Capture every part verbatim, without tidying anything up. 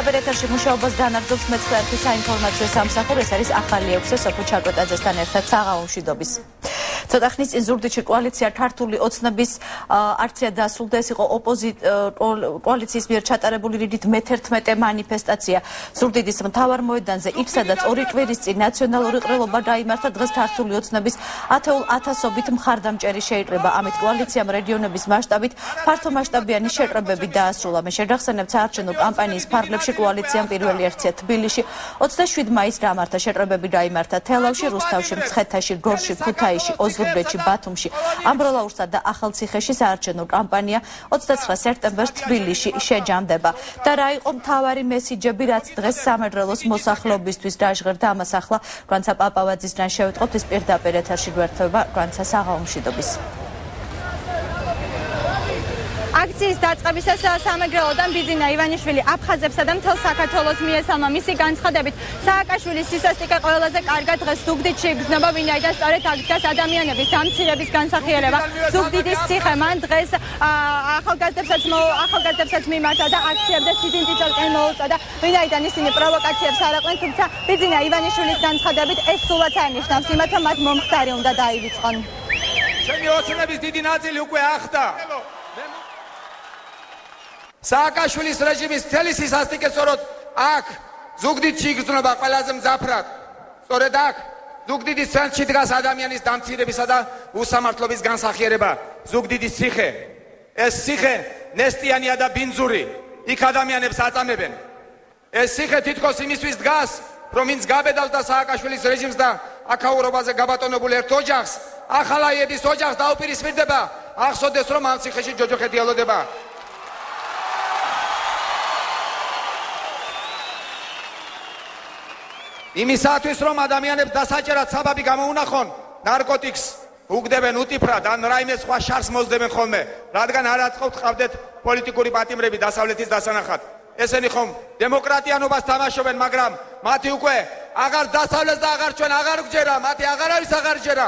პირდაპირ ეთერში მუშაობას განაგრძობს მეცხრე საინფორმაციო სამსახური. ეს არის ახალი ექვსი სოფო ჩაკვეტაძესთან ერთად საღამომშვიდობის. ცოტა ხნის წინ ზუგდიდში კოალიცია ქართული ოცნების აქცია დასრულდა. ეს იყო კოალიციის მიერ ჩატარებული რიგით მეთერთმეტე მანიფესტაცია ზუგდიდის მთავარ მოედანზე. იქ სადაც ორი კვირის წინ ნაციონალური ყრილობა გაიმართა, დღეს ქართული ოცნების ათეულ ათასობით მხარდამჭერი შეიკრიბა. ამით კოალიციამ რეგიონების მასშტაბით ფართომასშტაბიანი შეკრებები დაასრულა. მე შეგახსენებთ, საარჩევნო კამპანიის ფარგლებში კოალიციამ პირველი ერთია თბილისში ოცდაშვიდი მაისს გამართა. შეკრებები გაიმართა თელავში, რუსთავში, მცხეთაში, გორში, ქუთაისში, ოზურგეთში, ბათუმში, ამბროლაურსა და ახალციხეში. საარჩევნო კამპანია ოცდაცხრა სექტემბერს თბილისში შეჯამდება. და რა იყო მთავარი მესიჯები, რაც დღეს სამეგრელოს მოსახლეობისთვის გაჟღერდა, ამას ახლა გვანცა პაპავაძისგან შევიტყობთ. ის პირდაპირ ეთერში გვერდება, გვანცა საღამომშვიდობის. აქციის დაწყებისას სამეგრელოდან ბიძინა ივანიშვილი აფხაზებსა და მთელ საქართველოს მიესალმა. მისი განცხადებით, სააკაშვილის სისასტიკე ყველაზე კარგად დღეს ზუგდიდში იგრძნობა, ვინაიდან სწორედ აქ დგას ადამიანების დამცირების განსახიერება. ზუგდიდის ციხე მან დღეს ახალგაზრდებსაც ახალგაზრდებსაც მიმართა და აქციებზე სიდინტი ჭორკენ მოუწოდა, ვინაიდან ისინი პროვოკაციებს არ აყვნენ, თუმცა ბიძინა ივანიშვილის განცხადებით ეს სულაც არ ნიშნავს იმათ, რომ მათ მომხდარი უნდა დაივიწყონ. ჩემი ოცნების დიდი ნაწილი უკვე ახდა. სააკაშვილის რეჟიმის მთელი სისასტიკე სწორედ აქ ზუგდიდში იგრძნობა ყველაზე მძაფრად. სწორედ აქ ზუგდიდის ცენტრში დგას ადამიანის დამცირებისა და უსამართლობის განსახიერება. ზუგდიდის ციხე. ეს ციხე ნესტიანია და ბინძური. იქ ადამიანებს აწამებენ. ეს ციხე თითქოს იმისთვის დგას, რომ ვინც გაბედავს და სააკაშვილის რეჟიმს და აქაურობაზე გაბატონებულ ერთ ოჯახს, ახალაიების ოჯახს დაუპირისპირდება, ახსოვდეს, რომ ამ ციხეში ჯოჯოხეთი ელოდება. იმისათვის, რომ ადამიანებს დასაჭერად საბაბი გამოუნახონ, ნარკოტიკს უგდებენ უტიფრად, ან რაიმე სხვა შარს მოსდებენ ხოლმე, რადგან არ აწყობთ ყავდეთ პოლიტიკური პატიმრები დასავლეთის დასანახად. ესენი ხომ დემოკრატიანობას თამაშობენ, მაგრამ მათი უკვე აღარ დასავლეთს და აღარ ჩვენ აღარ გჯერა, მათი აღარ არის აღარ ჯერა.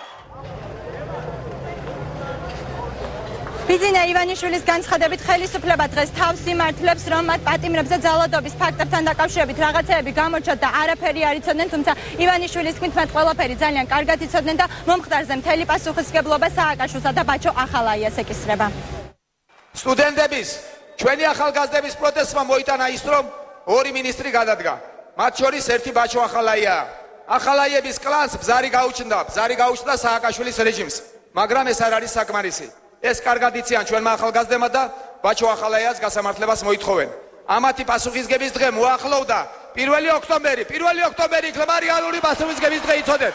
ბიძინა ივანიშვილის განცხადებით, ხელისუფლება დღეს თავს იმართლებს, რომ მათ პატიმრებზე ძალადობის ფაქტებთან დაკავშირებით რაღაცეები გამოჩნდა და არაფერი არ იცოდნენ, თუმცა ივანიშვილის თქმით, მათ ყველაფერი ძალიან კარგად იცოდნენ და მომხდარზე მთელი პასუხისმგებლობა სააკაშვილსა და ბაჩო ახალაიას ეკისრება. სტუდენტების, ჩვენი ახალგაზრდების პროტესტმა მოიტანა ის, რომ ორი მინისტრი გადადგა. მათ შორის ერთი ბაჩო ახალაიაა. ახალაიების კლანს ბზარი გაუჩნდა, ბზარი გაუჩნდა სააკაშვილის რეჟიმს, მაგრამ ეს არ არის საკმარისი. ეს კარგად იციან ჩვენმა ახალგაზრდებმა და ბაჩო ახალაიას გასამართლებას მოითხოვენ. ამათი პასუხისგების დღე მოახლოვდა. პირველი ოქტომბერი, პირველი ოქტომბერი იქნება რეალური პასუხისგების დღე, იცოდეთ.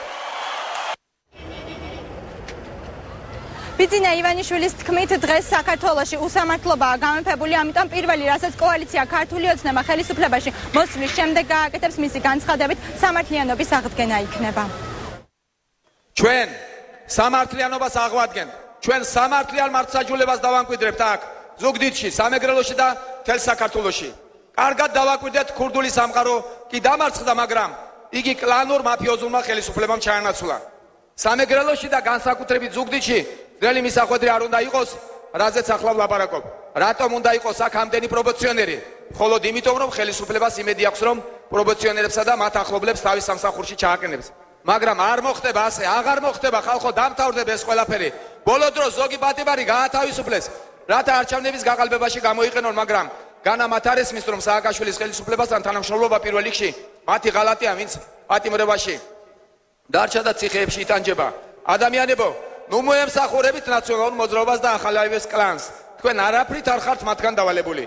ბიძინა ივანიშვილის თქმით, დღეს საქართველოში უსამართლობაა გამეფებული, ამიტომ პირველი, რასაც კოალიცია ქართული ოცნება ხელისუფლებაში მოსვლის შემდეგ გააკეთებს, მისი განცხადებით, სამართლიანობის აღდგენა იქნება. ჩვენ სამართლიანობას აღვადგენთ. ჩვენ სამართლიან მართლმსაჯულებას დავამკვიდრებთ აქ, ზუგდიდში, სამეგრელოში და მთელ საქართველოში. კარგად დავაკვირდეთ, ქურდული სამყარო კი დამარცხდა, მაგრამ იგი კლანურ მაფიოზულმა ხელისუფლებამ ჩაანაცვლა. სამეგრელოში და განსაკუთრებით ზუგდიდში ძველი მისახვედრი არ უნდა იყოს, რაზეც ახლა ვლაპარაკობ. რატომ უნდა იყოს აქ ამდენი პროპორციონერი? მხოლოდ იმიტომ, რომ ხელისუფლებას იმედი აქვს, რომ პროპორციონერებსა და მათ ახლობლებს თავის სამსახურში ჩააყენებს. მაგრამ არ მოხდება ასე, აღარ მოხდება, ხალხო, დამთავრდება ეს ყველაფერი. ბოლო დროს ზოგი პატიმარი გაათავისუფლეს, რათა არჩევნების გაყალბებაში გამოიყენონ, მაგრამ განა მათ არ ესმის, რომ სააკაშვილის ხელისუფლებასთან თანამშრომლობა პირველ რიგში მათი ღალატია, ვინც პატიმრებაში დარჩა და ციხეებში იტანჯება. ადამიანებო, ნუ მოემსახურებით ნაციონალურ მოძრაობას და ახალაიების კლანს. თქვენ არაფრით არ ხართ მათგან დავალებული.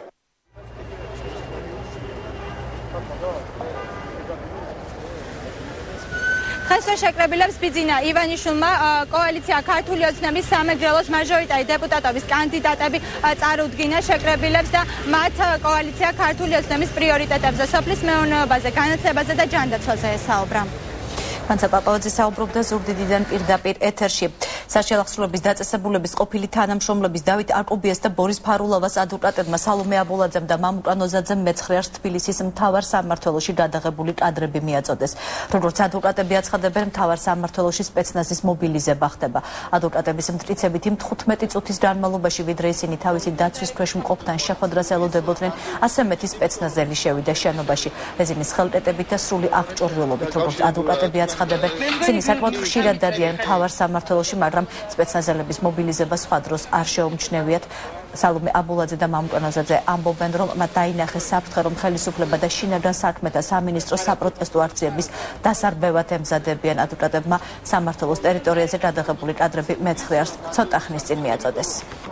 ხესვე შეკრებილებს ბიძინა ივანიშვილმა კოალიცია ქართული ოცნების სამეგრელოს მაჟორიტარი დეპუტატობის კანდიდატები წარუდგინა შეკრებილებს და მათ კოალიცია ქართული ოცნების პრიორიტეტებზე, სოფლის მეურნეობაზე, განათლებაზე და ჯანდაცვაზე ესაუბრა. განსაკუთრებით საუბრობდა ზუგდიდიდან პირდაპირ ეთერში. საშელახსრულების დაწესებულების ყოფილი თანამშრომლების დავით არკუბიას და ბორის ფარულოვას ადვოკატებმა სალომე აბულაძემ და მამუკა ნოზაძემ მეცხრეარს თბილისის მთავარ სამმართველოში გადაღებული კადრები მიაწოდეს. როგორც ადვოკატები აცხადებენ, მთავარ სამმართველოში სპეცნაზის მობილიზება ხდება. ადვოკატების მტკიცებით იმ თხუთმეტი წუთის განმავლობაში, ვიდრე ისინი თავისი დაცვის ქვეშ მყოფთან შეხვედრას ელოდებოდნენ, ასე მეტი სპეცნაზელი შევიდა შენობაში. რეზინის ხელტეტებით და სრული აღჭურვილობით, როგორც ადვოკატები აცხადებენ, ისინი საკმაოდ ხშირად დადიან მთავარ სამმართველოში, მაგრამ სპეცნაზელების მობილიზება სხვა დროს არ შეუმჩნევიათ. სალომე აბულაძე და მამუკა ნოზაძე ამბობენ, რომ მათ დაინახეს საფრთხე, რომ ხელისუფლება და შინაგან საქმეთა სამინისტრო საპროტესტო აქციების დასარბევად ემზადებიან. ადვოკატებმა სამმართველოს ტერიტორიაზე გადაღებული კადრები მეცხრეარს ცოტა ხნის წინ მიაწოდეს.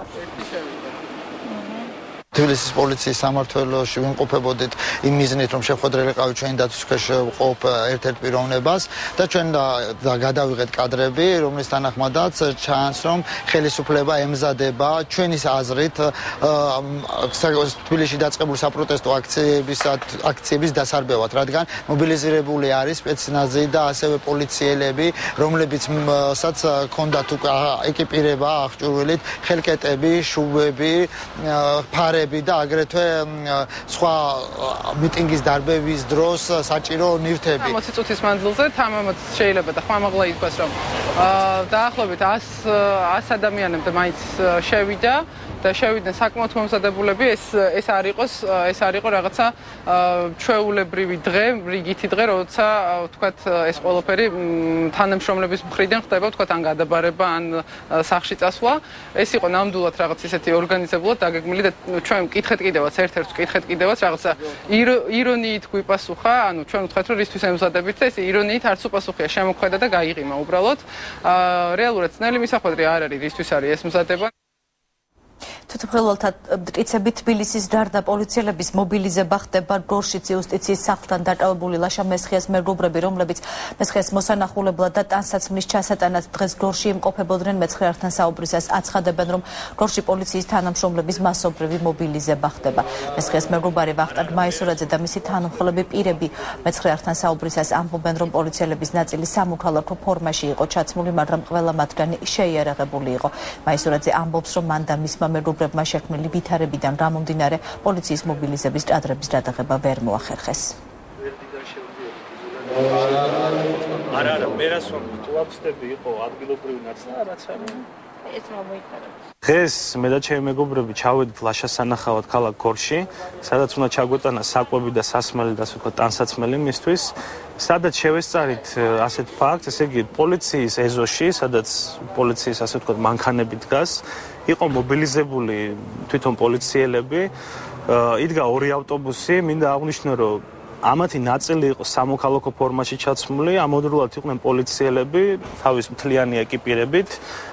თბილისის პოლიციის სამმართველოში ვიმყოფებოდით იმ მიზნით, რომ შეხვედრილიყავი ჩვენი დაცვის ქვეშ ვყოფ ერთ-ერთ პიროვნებას და ჩვენ გადავიღეთ კადრები, რომლის თანახმადაც ჩანს, რომ ხელისუფლება ემზადება ჩვენის აზრით თბილისში დაწყებული საპროტესტო აქციების აქციების დასარბევად, რადგან მობილიზირებული არის სპეცნაზი და ასევე პოლიციელები, რომლებიცაც ჰქონდათ ეკიპირება აღჭურვილით, ხელკეტები, შუბები, ფარები და აგრეთვე სხვა მიტინგის დარბევის დროს საჭირო ნივთები. ოცი წუთის მანძილზე თამამად შეიძლება და ხმამაღლა ითქვას, რომ დაახლოებით ას ადამიანამდე მაინც შევიდა და შევიდნენ საკმაოდ მომზადებულები. ეს ეს არ იყოს, ეს არ იყო რაღაცა ჩვეულებრივი დღე, რიგითი დღე, როცა ვთქვათ ეს ყველაფერი თანამშრომლების მხრიდან ხდება, ვთქვათ ან გადაბარება, ან სახლში წასვლა. ეს იყო ნამდვილად რაღაც ისეთი ორგანიზებულად დაგეგმილი და ჩვენ მკითხეთ კიდევაც ერთ-ერთს მკითხეთ კიდევაც რაღაცა ირონიით გვიპასუხა, ანუ ჩვენ ვთქვათ, რომ რისთვის ემზადებით და ეს ირონიით არც უპასუხია, შემოქმედა და გაიღიმა უბრალოდ. რეალურად ძნელი მისახვედრი არ არის, რისთვის არის ეს მზადება. თვითმხილველთა მტკიცებით თბილისის გარდა პოლიციელების მობილიზება ხდება გორშიც იუსტიციის სახლთან დაკავებული ლაშა მესხიას მეგობრები, რომლებიც მესხიას მოსანახულებლად და ტანსაცმლის ჩასატანად დღეს გორში იმყოფებოდნენ. მეცხრეართან საუბრისას აცხადებენ, რომ გორში პოლიციის თანამშრომლების მასობრივი მობილიზება ხდება. მესხიას მეგობარი ვახტანგ მაისურაძე და მისი თანამხლები პირები მეცხრეართან საუბრისას ამბობენ, რომ პოლიციელების ნაწილი სამოქალაქო ფორმაში იყო ჩაცმული, მაგრამ ყველა მათგანი შეიარაღებული იყო. მაისურაძე ამბობს, რომ მან და მისმა მეგობრებმა შექმნილი ვითარებიდან გამომდინარე პოლიციის მობილიზების კადრების გადაღება ვერ მოახერხეს. არა, არა, მე რას ვამბობ, ლაბსტები იყო ადგილობრივი ნაწილი, რაც არის. ეს მოიქარა. დღეს მე და ჩემი მეგობრები ჩავედით ლაშას სანახავად ქალაქ გორში, სადაც უნდა ჩაგვეტანა საკვები და სასმელი და ასე ვთქვათ ტანსაცმელი მისთვის. სადაც შევესწარით ასეთ ფაქტს, ესე იგი პოლიციის ეზოში, სადაც პოლიციის ასე ვთქვათ მანქანები დგას, იყო მობილიზებული თვითონ პოლიციელები, იდგა ორი ავტობუსი, მინდა აღვნიშნო, რომ ამათი ნაწილი იყო სამოქალაქო ფორმაში ჩაცმული, ამოდროულად იყვნენ პოლიციელები თავის მთლიანი ეკიპირებით.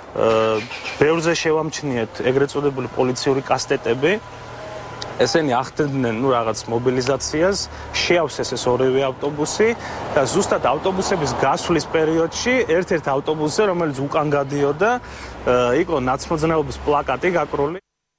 ბევრზე შევამჩნიეთ ეგრეთ წოდებული პოლიციური კასტეტები. ესენი ახდენდნენ ნუ რაღაც მობილიზაციას, შეავსეს ეს ორივე ავტობუსი და ზუსტად ავტობუსების გასვლის პერიოდში ერთ-ერთ ავტობუსზე, რომელიც უკან გადიოდა, იყო ნაცმოძნეობის პლაკატი გაკრული.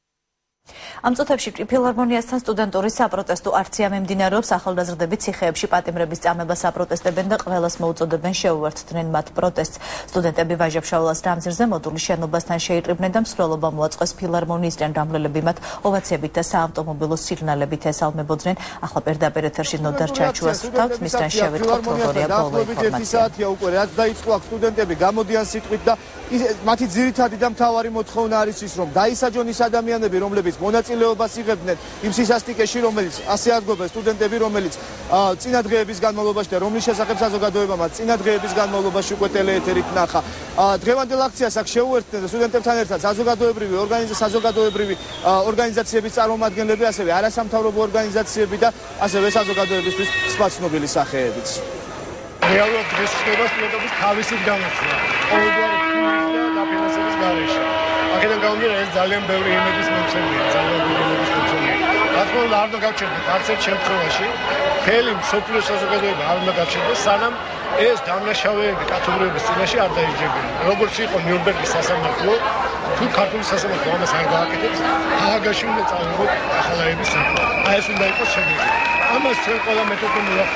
ამ წუთებში ფილარმონიასთან სტუდენტური საპროტესტო აქცია მიმდინარეობს. ახალგაზრდები ციხეებში პატიმრების წამებას აპროტესტებენ და ყველას მოუწოდებენ შეუერთდნენ მათ პროტესტს. სტუდენტები ვაჟა-ფშაველას გამზირზე მოდულის შენობასთან შეიკრიბნენ და მსვლელობა მოაწყეს ფილარმონიისგან. გამლელები მათ ოვაციებით და საავტომობილო სიგნალებით ესალმებოდნენ. ახლა პირდაპირ ეთერში ნოდარ ჩაჩუას ხვდავთ, მისგან შევეთქვათ როგორია ბოლო ინფორმაცია. უკვე რაც დაიწყო აქ სტუდენტები გამოდიან სიტყვით და მათი ძირითადი და მთავარი მოთხოვნა არის ის, რომ დაისაჯონ ის ადამიანები, რომლებიც მონაწილეობას იღებდნენ იმ სისასტიკეში, რომელიც ასე ადგობენ სტუდენტები, რომელიც წინა დღეების განმავლობაში და რომლის შესახებ საზოგადოებამ წინა დღეების განმავლობაში უკვე ტელეეთერით ნახა. დღევანდელ აქციას აქ შეუერთდნენ სტუდენტებთან ერთად საზოგადოებრივი საზოგადოებრივი ორგანიზაციების წარმომადგენლები, ასევე არასამთავრობო ორგანიზაციები და ასევე საზოგადოებისთვის სხვა ცნობილი სახეებიც. რეალურად დღეს ხდება სტუდენტების თავისით გამოცდა ყოველგვარი ფინანსის და დაფინანსების გარეშე. აქედან გამომდინარე, ეს ძალიან ბევრი იმედის მომცემია, ძალიან ბევრი იმედის მომცემია. რა თქმა უნდა, არ უნდა გავჩერდეთ არც ერთ შემთხვევაში, მთელი მსოფლიო საზოგადოება არ უნდა გავჩერდეს, სანამ ეს დამნაშავეები კაცობრიობის წინაშე არ დაიჯერებინა. როგორც იყო ნიურნბერგის სასამართლო, თუ ქართული სასამართლო ამას არ გააკეთებს, ჰააგაში უნდა წავიღოთ ახალაების საქმე. აი ეს უნდა იყოს შედეგი. ამას ჩვენ ყველა მეტოქე მივახციოთ.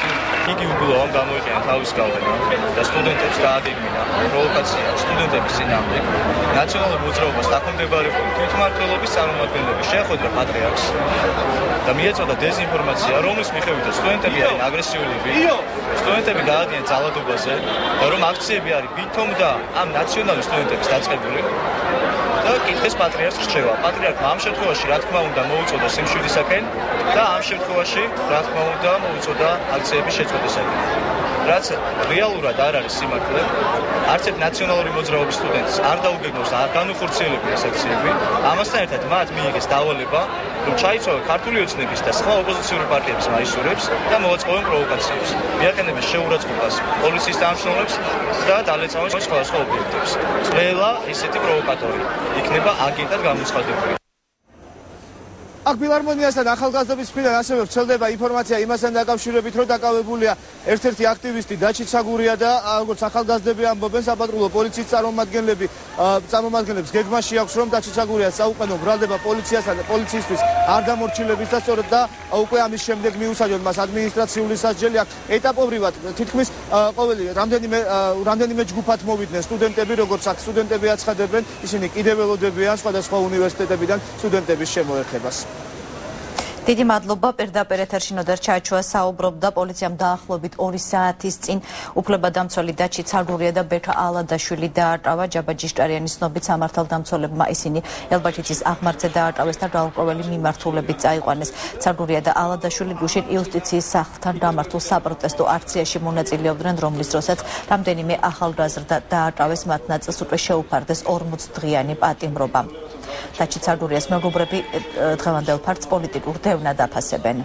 იგი უგულო ამ გამოიყენა თავის გავლენა და სტუდენტებს დააგეგმინა პროვოკაცია სტუდენტების წინააღმდეგ. ნაციონალურ მოძრაობას დაქვემდებარებული თვითმმართველობის წარმომადგენლები შეხვედრა პატრიარქს და მიეწოდა დეზინფორმაცია, რომლის მიხედვითაც სტუდენტები არიან აგრესიულები, სტუდენტები გაადიან ძალადობაზე და რომ აქციები არის ვითომ და ამ ნაციონალურ სტუდენტების დაწყებული და კითხეს პატრიარქს რჩევა. პატრიარქმა ამ შემთხვევაში რა თქმა უნდა მოუწოდა სიმშვიდისაკენ და ამ შემთხვევაში რა თქმა უნდა მოუწოდა აქციების შეწყვეტისაკენ. რაც რეალურად არ არის სიმართლე, არც ერთ ნაციონალური მოძრაობის სტუდენტს არ დაუგეგმოს და არ განუხორციელებია ეს აქციები. ამასთან ერთად მათ მიიღეს დავალება, რომ ჩაიცვალონ ქართული ოცნების და სხვა ოპოზიციური პარტიების მაისურებს და მოვაწყობენ პროვოკაციებს. მიაყენებენ შეურაცხყოფას პოლიციის თანამშრომლებს და დალეწავენ სხვადასხვა ობიექტებს. ყველა ესეთი პროვოკატორი იქნება აგენტად გამოცხადებული. აქ ფილარმონიასთან ახალგაზრდობის მხრიდან ასევე ვრცელდება ინფორმაცია იმასთან დაკავშირებით, რომ დაკავებულია ერთ-ერთი აქტივისტი დაჩით საგურია და როგორც ახალგაზრდები ამბობენ, საპატრულო პოლიციის წარმომადგენლები წარმომადგენლებს გეგმაში აქვს, რომ დაჩით საგურია საუყენო ბრალდება პოლიციასთან და პოლიციისთვის არ დამორჩილების და სწორედ და უკვე ამის შემდეგ მიუსაჯონ მას ადმინისტრაციული სასჯელი. აქ ეტაპობრივად თითქმის ყოველი რამდენიმე რამდენიმე ჯგუფად მოვიდნენ სტუდენტები, როგორც აქ სტუდენტები აცხადებენ, ისინი კიდევ ველოდებიან სხვადასხვა უნივერსიტეტებიდან სტუდენტების შემოერთებას. დიდი მადლობა. პირდაპირ ეთერში ნოდარ ჩაჩოა საუბრობდა პოლიციამ დაახლოებით ორი საათის წინ უფლებადამცველი დაჩით საგურია და ბექა ალადაშვილი დაარტყვა. ჯაბაჯიშტარიანის ცნობით სამართალდამცველებმა ისინი ელბაჩიცის აღმართზე დაარტყვეს და გაურკვეველი მიმართულებით წაიყვანეს. საგურია და ალადაშვილი გუშინ იუსტიციის სახლთან გამართულ საპროტესტო აქციაში მონაწილეობდნენ, რომლის დროსაც რამდენიმე ახალგაზრდა დაარტყვეს, მათ ნაწილს უკვე შეუფარდეს ორმოც დღიანი პატიმრობა. დაჩით საგურიას მეგობრები დღევანდელ ფაქტს პოლიტიკურ დევნად აფასებენ.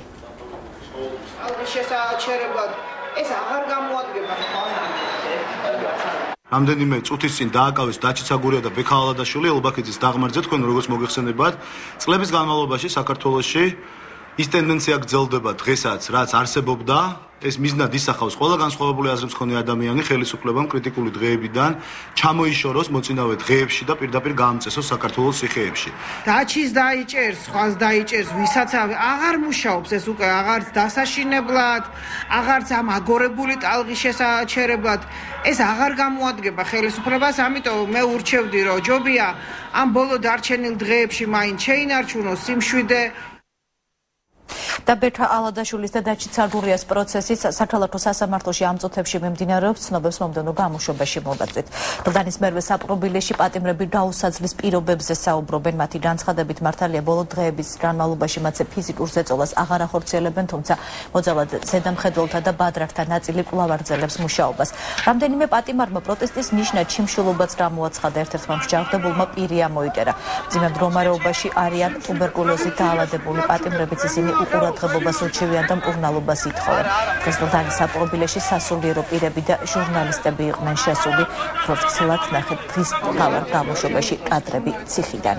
ეს აღარ გამოადგება. რამდენიმე წუთის წინ დააკავეს დაჩით საგურია და ბექა ალადაშვილი ელბაქიძის დაღმართზე. თქვენ როგორც მოგეხსენებათ, წლების განმავლობაში საქართველოში ის ტენდენცია გრძელდება დღესაც, რაც არსებობდა. ეს მიზნად ისახავს ყველა განსხვავებული აზრებს მქონე ადამიანი ხელისუფლებამ კრიტიკული დღეებიდან ჩამოიშოროს მოწინავე დღეებში და პირდაპირ გაამწესოს საქართველოს ციხეებში. დაჩის დაიჭერს, სხვას დაიჭერს, ვისაც აღარ მუშაობს ეს უკვე აღარც დასაშინებლად, აღარც ამ აგორებული ტალღის შესაჩერებლად, ეს აღარ გამოადგება ხელისუფლებას, ამიტომ მე ურჩევდი, რომ ჯობია ამ ბოლო დარჩენილ დღეებში მაინც შეინარჩუნოს სიმშვიდე. და ბექა ალადაშვილის და დაჩით საგურიას პროცესი საქალაქო სასამართლოში ამ წუთებში მიმდინარეობს, ცნობებს მომდევნო გამოშვებაში მოვაწვით. გლდანის მერვე საპყრობილეში პატიმრები გაუსაძლის პირობებზე საუბრობენ. მათი განცხადებით მართალია ბოლო დღეების განმავლობაში მათზე ფიზიკურ ზეწოლას აღარ ახორციელებენ, თუმცა მოძალად ზედამხედველთა და ბადრაკთა ნაწილი კვლავ აგრძელებს მუშაობას. რამდენიმე პატიმარმა პროტესტის ნიშნად შიმშილობაც გამოაცხადა, ერთ-ერთმა მსჯავრდებულმა პირი ამოიტერა. მძიმე მდგომარეობაში არიან ტუბერკულოზით დაავადებული პატიმრებიც, ისინი უყურადღებობას უჩივიან და მკურნალობას ითხოვენ. დღეს გლდანის საპყრობილეში სასულიერო პირები და ჟურნალისტები იყვნენ შესული. ფროცლად ნახეთ დღის მთავარ გამოშვებაში კადრები ციხიდან.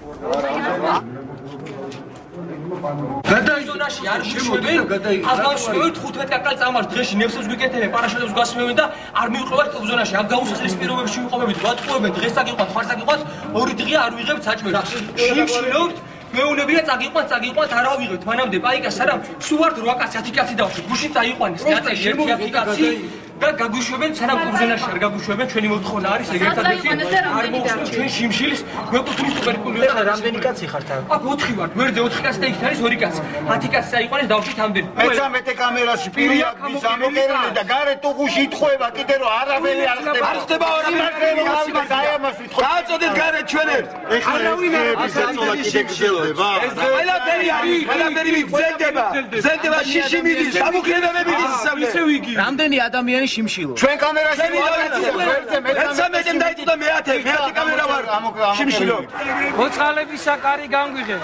გადაიზონაში არ შემოდენ, აღავშევთ ხუთმეტ კაკალ წამარს დღეში ნევსებს გვიკეთებენ, პარაშუტებს გვასმევენ და არ მივყევართ ტოპზონაში. ამ გაუსახლის პირობებში ვიყვებით, ვატყუებენ, დღეს აგიყვათ, ხარს აგიყვათ, ორი დღეა არ ვიღებთ საჭმელს. შიმშილობთ მეუნებია წაგიყვან, წაგიყვან, არ ავიღებთ მანამდე პაიკას, არა, სულ ვართ რვა კაცი, ათი კაცი დავშვით, გუშინ წაიყვანეს, ნაწილი ერთი ათი კაცი და გაგუშვებენ, სანამ ტურზონაში არ გაგუშვებენ, ჩვენი მოთხოვნა არის ეგ ერთადერთი არ მოუსმენთ ჩვენ შიმშილის, გვეკუთვნის ტუბერკულოზი. ეხლა რამდენი კაცი ხართ აქ? აქ ოთხი ვართ, გვერდზე ოთხი კაცი და იქ არის ორი კაცი. ათი კაცი წაიყვანეს, დავშვით ამდენი. მეთორმეტე კამერაში პირი აქ მის ამოკერული და გარეთ უხუში ითხოვება, კიდე რომ არაველი არ ხდება. არ ხდება არაველი, აი ამას ვითხოვ. დააწოდეთ გარეთ ჩვენებს. ეხლა არავინ არ გაწოლა კიდე გრძელდება. ეს ყველაფერი არის, ყველაფერი გრძელდება. გრძელდება შიში მიდის, სამუქრებები მიდის ისე ისე ვიგი. რამდენი ადამიანი შიმშილო. ჩვენ კამერაში ვართ, ვერზე მეცამეტემ დაიწუდა მეათე, მეათე კამერა ვარ. შიმშილო. მოწყალებისა კარი განგვიღებ.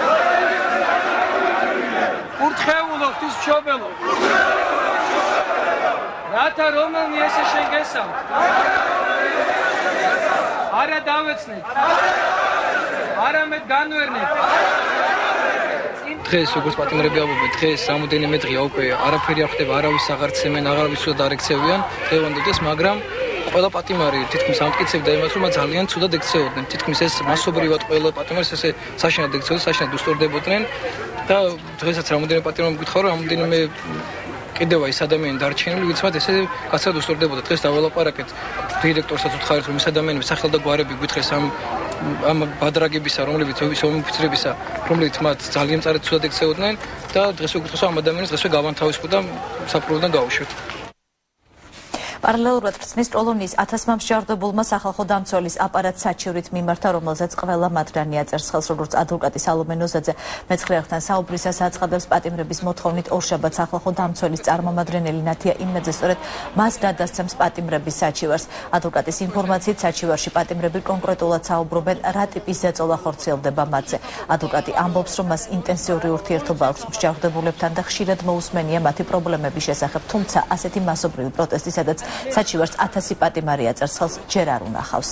ურთხეულობთ ის მშობელო. რათა რომელნი ესე შენ გესამ. არა დავეცნეთ. არამედ განვერნეთ. დღეს როგორც პატიმრები ამბობენ, დღეს რამოდენიმე დღეა უკვე არაფერი არ ხდება, არავის აღარ ცემენ, აღარავის უდად არ ექცევიან დღევანდელს, მაგრამ ყველა პატიმარი თითქმის ამტკიცებდა იმას, რომ ძალიან ცუდად ექცეოდნენ. თითქმის ეს მასობრივად ყველა პატიმარს ესე საშინად ექცეოდნენ, საშინად უსწორდებოდნენ და დღესაც რამოდენიმე პატიმარმა მკითხა, რომ რამოდენიმე კიდევ ის ადამიანი დარჩენილი, ვინც მათ ესე კაცად უსწორდებოდა. დღეს დავალაპარაკეთ დირექტორსაც უთხარით, რომ ეს ადამიანები სახელდა გვარები გვითხრეს ამ ამ ბადრაგებისა, რომლებიც ოფიცრებისა, რომლებიც მათ ძალიან მწარედ ცუდად ექცეოდნენ და დღეს ვეკითხეთ, რომ ამ ადამიანებს დღესვე გავანთავისუფლოთ და საფრთხიდან გავუშვით. პარალელურად ხრცნის კოლონიის ათასმა მსჯავრდებულმა სახალხო დამცველის აპარატ საჩივრით მიმართა, რომელზეც ყველა მათგანი აწერს ხელს, როგორც ადვოკატი სალომე ნოზაძე მეცხრე არხთან საუბრისას აცხადებს, პატიმრების მოთხოვნით ორშაბათ სახალხო დამცველის წარმომადგენელი ნათია იმნაძე სწორედ მას გადასცემს პატიმრების საჩივარს. ადვოკატის ინფორმაციით, საჩივარში პატიმრები კონკრეტულად საუბრობენ, რა ტიპის ზეწოლა ხორციელდება მათზე. ადვოკატი ამბობს, რომ მას ინტენსიური ურთიერთობა აქვს მსჯავრდებულებთან და ხშირად მოусმენია მათი პრობლემების შესახებ, თუმცა ასეთი მასობრივი პროტესტი, სადაც საჩივარს ათასი პატიმარი აწერს ხელს, ჯერ არ უნახავს.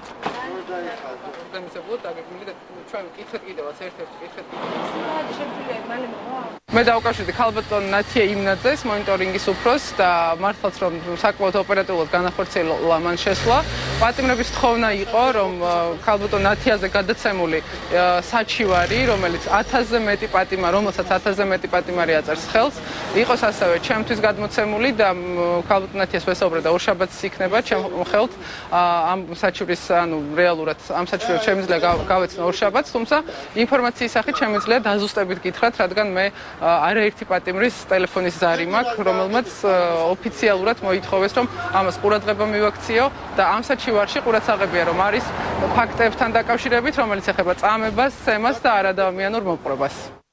მე დავუკავშირდი ქალბატონ ნათია იმნაძეს, მონიტორინგის უფროს და მართლაც რომ საკმაოდ ოპერატიულად განახორციელა მან შესვლა. პატიმრების თხოვნა იყო, რომ ქალბატონ ნათიაზე გადაცემული საჩივარი, რომელიც ათასზე მეტი პატიმარი, რომელსაც ათასზე მეტი პატიმარი აწერს ხელს, იყოს ასევე ჩემთვის გადმოცემული და ქალბატონ ნათიას ვესაუბრე და ორშაბათს იქნება ჩემ ხელთ ამ საჩივრის, ანუ რეალურად ამ საჩივრს შემიძლია გავეცნო ორშაბათს, თუმცა ინფორმაციის სახით შემიძლია დაზუსტებით გითხრათ, რადგან მე არაერთი პატიმრის ტელეფონის ზარი მაქვს, რომელმაც ოფიციალურად მოითხოვეს, რომ ამას ყურადღება მივაქციო და ამ საჩივარში ყურადსაღებია, რომ არის ფაქტებთან დაკავშირებით, რომელიც ეხება წამებას, სცემას და არადამიანურ მოპყრობას.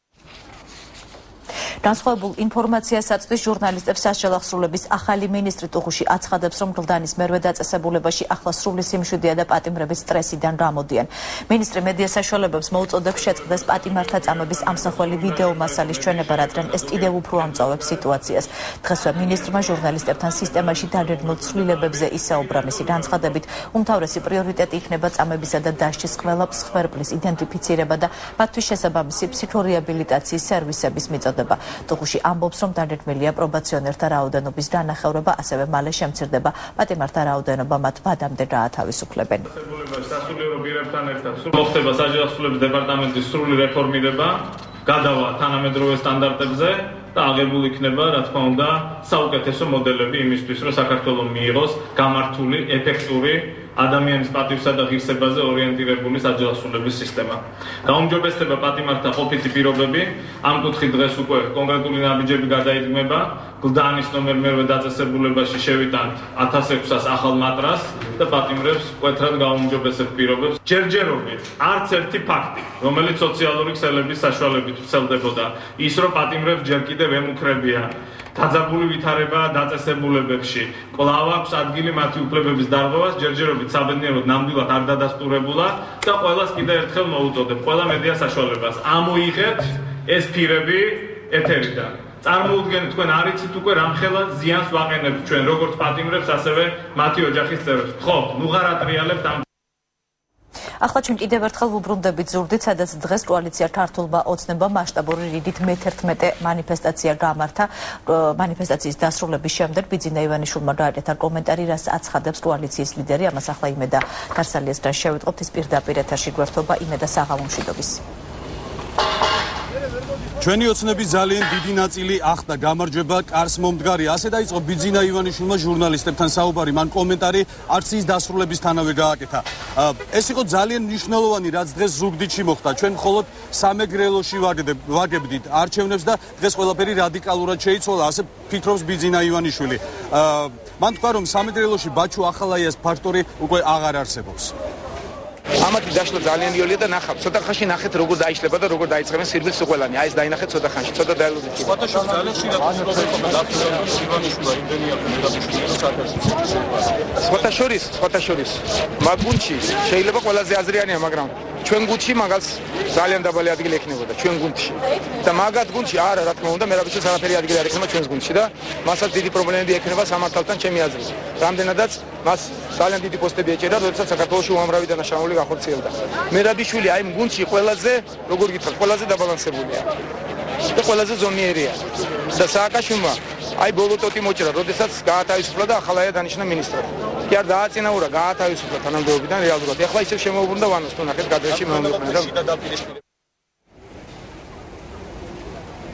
განსხვავებულ ინფორმაციას აწვდის ჟურნალისტებს სასჯელ აღსრულების ახალი მინისტრი ტუღუში აცხადებს, რომ მგლდანის მერვე დაწესებულებაში ახლა სრული სიმშვიდეა და პატიმრების სტრესიდან გამოდიან. მინისტრი მედია საშუალებებს მოუწოდებს შეწყდეს პატიმართა წამების ამსახველი ვიდეო მასალის ჩვენება, რადგან ეს კიდევ უფრო ამწოვებს სიტუაციას. დღესვე მინისტრმა ჟურნალისტებთან სისტემაში დაგეგმილ ცვლილებებზე ისაუბრა. მისი განცხადებით, უმთავრესი პრიორიტეტი იქნება წამებისა და დასჯის ყველა მსხვერპლის იდენტიფიცირება და მათთვის შესაბამისი ფსიქორეაბილიტაციის სერვისების მიწოდება. ტუღუში ამბობს, რომ დაგეგმილია პრობაციონერთა რაოდენობის დანახევრება, ასევე მალე შემცირდება პატიმართა რაოდენობა, მათ ვადამდე გაათავისუფლებენ. სასულიერო პირებთან ერთად მოხდება სასჯელ აღსრულების დეპარტამენტის სრული რეფორმირება, გადავა თანამედროვე სტანდარტებზე და აღებული იქნება, რა თქმა უნდა, საუკეთესო მოდელები იმისთვის, რომ საქართველოს მიიღოს გამართული, ეფექტური ადამიანის პატივსა და ღირსებაზე ორიენტირებული სასჯელ აღსრულების სისტემა. გაუმჯობესდება პატიმართა ყოფითი პირობები, ამ კუთხით დღეს უკვე კონკრეტული ნაბიჯები გადაიდგმება. გლდანის ნომერ მერვე დაწესებულებაში შევიტანთ ათას ექვსას ახალ მატრას და პატიმრებს მკვეთრად გაუმჯობესებთ პირობებს. ჯერჯერობით არც ერთი ფაქტი, რომელიც სოციალური ქსელების საშუალებით ვრცელდებოდა, ის რომ პატიმრებს ჯერ კიდევ ემუქრებიან დაძაბული ვითარება დაწესებულებებში, კვლავ აქვს ადგილი მათი უფლებების დარღვევას, ჯერჯერობით საბედნიეროდ ნამდვილად არ დადასტურებულა და ყველას კიდევ ერთხელ მოუწოდებ, ყველა მედია საშუალებას ამოიღეთ ეს ფირები ეთერიდან. წარმოუდგენთ, თქვენ არ იცით უკვე რამხელა ზიანს ვაყენებთ ჩვენ როგორც პატიმრებს, ასევე მათი ოჯახის წევრებს. ხო, ნუ ღარ ატრიალებთ ამ ახლა ჩვენ კიდევ ერთხელ ვუბრუნდებით ზურგდით, სადაც დღეს კოალიცია ქართულმა ოცნებამ მასშტაბური რიგით მეთერთმეტე მანიფესტაცია გამართა. მანიფესტაციის დასრულების შემდეგ ბიძინა ივანიშვილმა გააკეთა კომენტარი, რაც აცხადებს კოალიციის ლიდერი. ამას ახლა იმედა თარსალიასთან შევიტყობთ, ის პირდაპირ ეთერში გვერდობა იმედა საღამომშვიდობის. ჩვენი ოცნების ძალიან დიდი ნაწილი ახდა გამარჯვება კარს მომდგარი. ასე დაიწყო ბიძინა ივანიშვილმა ჟურნალისტებთან საუბარი, მან კომენტარი არციის დასრულებისთანავე გააკეთა. ეს იყო ძალიან მნიშვნელოვანი, რაც დღეს ზუგდიდში მოხდა. ჩვენ მხოლოდ სამეგრელოში ვაგებდით არჩევნებს და დღეს ყველაფერი რადიკალურად შეიცვალა, ასე ფიქრობს ბიძინა ივანიშვილი. მან თქვა, რომ სამეგრელოში ბაჩუ ახალაიას ფაქტორი უკვე აღარ არსებობს. ამათი დაშლა ძალიან იოლია და ნახავთ, ცოტა ხანში ნახეთ როგორ დაიშლება და როგორ დაიწყებენ სირბილს უყველანი. აი ეს დაინახეთ ცოტა ხანში, ცოტა დაელოდეთ. ფოტოშოპ ძალიან ხშირად პრობლემა დაფიქსირდა ივანიშვილა იმდენი აქვს მედაბიშვილს საერთოდ. სხვათა შორის, სხვათა შორის. მაგ გუნდში შეიძლება ყველაზე აზრიანია, მაგრამ ჩვენ გუნდში მაგალს ძალიან დაბალი ადგილი ექნებოდა ჩვენ გუნდში. და მაგათ გუნდში არა, რა თქმა უნდა, მერაბიშვილს არაფერი ადგილი არ ექნება ჩვენს გუნდში და მასაც დიდი პრობლემები ექნება სამართალთან ჩემი აზრით. რამდენადაც მას ძალიან დიდი პოსტები ეჭერა, როდესაც საქართველოში უამრავი დანაშაული გახორციელდა. მერაბიშვილი აი გუნდში ყველაზე, როგორ გითხრათ, ყველაზე დაბალანსებულია. და ყველაზე ზომიერია. და სააკაშვილმა აი ბოლო ტოტი მოჭრა, როდესაც გაათავისუფლა და ახალაია დანიშნა მინისტრად. კი არ დააწინაურა, გაათავისუფლა თანამდებობიდან რეალურად. ეხლა ისევ შემოუბრუნდა ვანოს, თუ ნახეთ გადრეში მეომრებთან და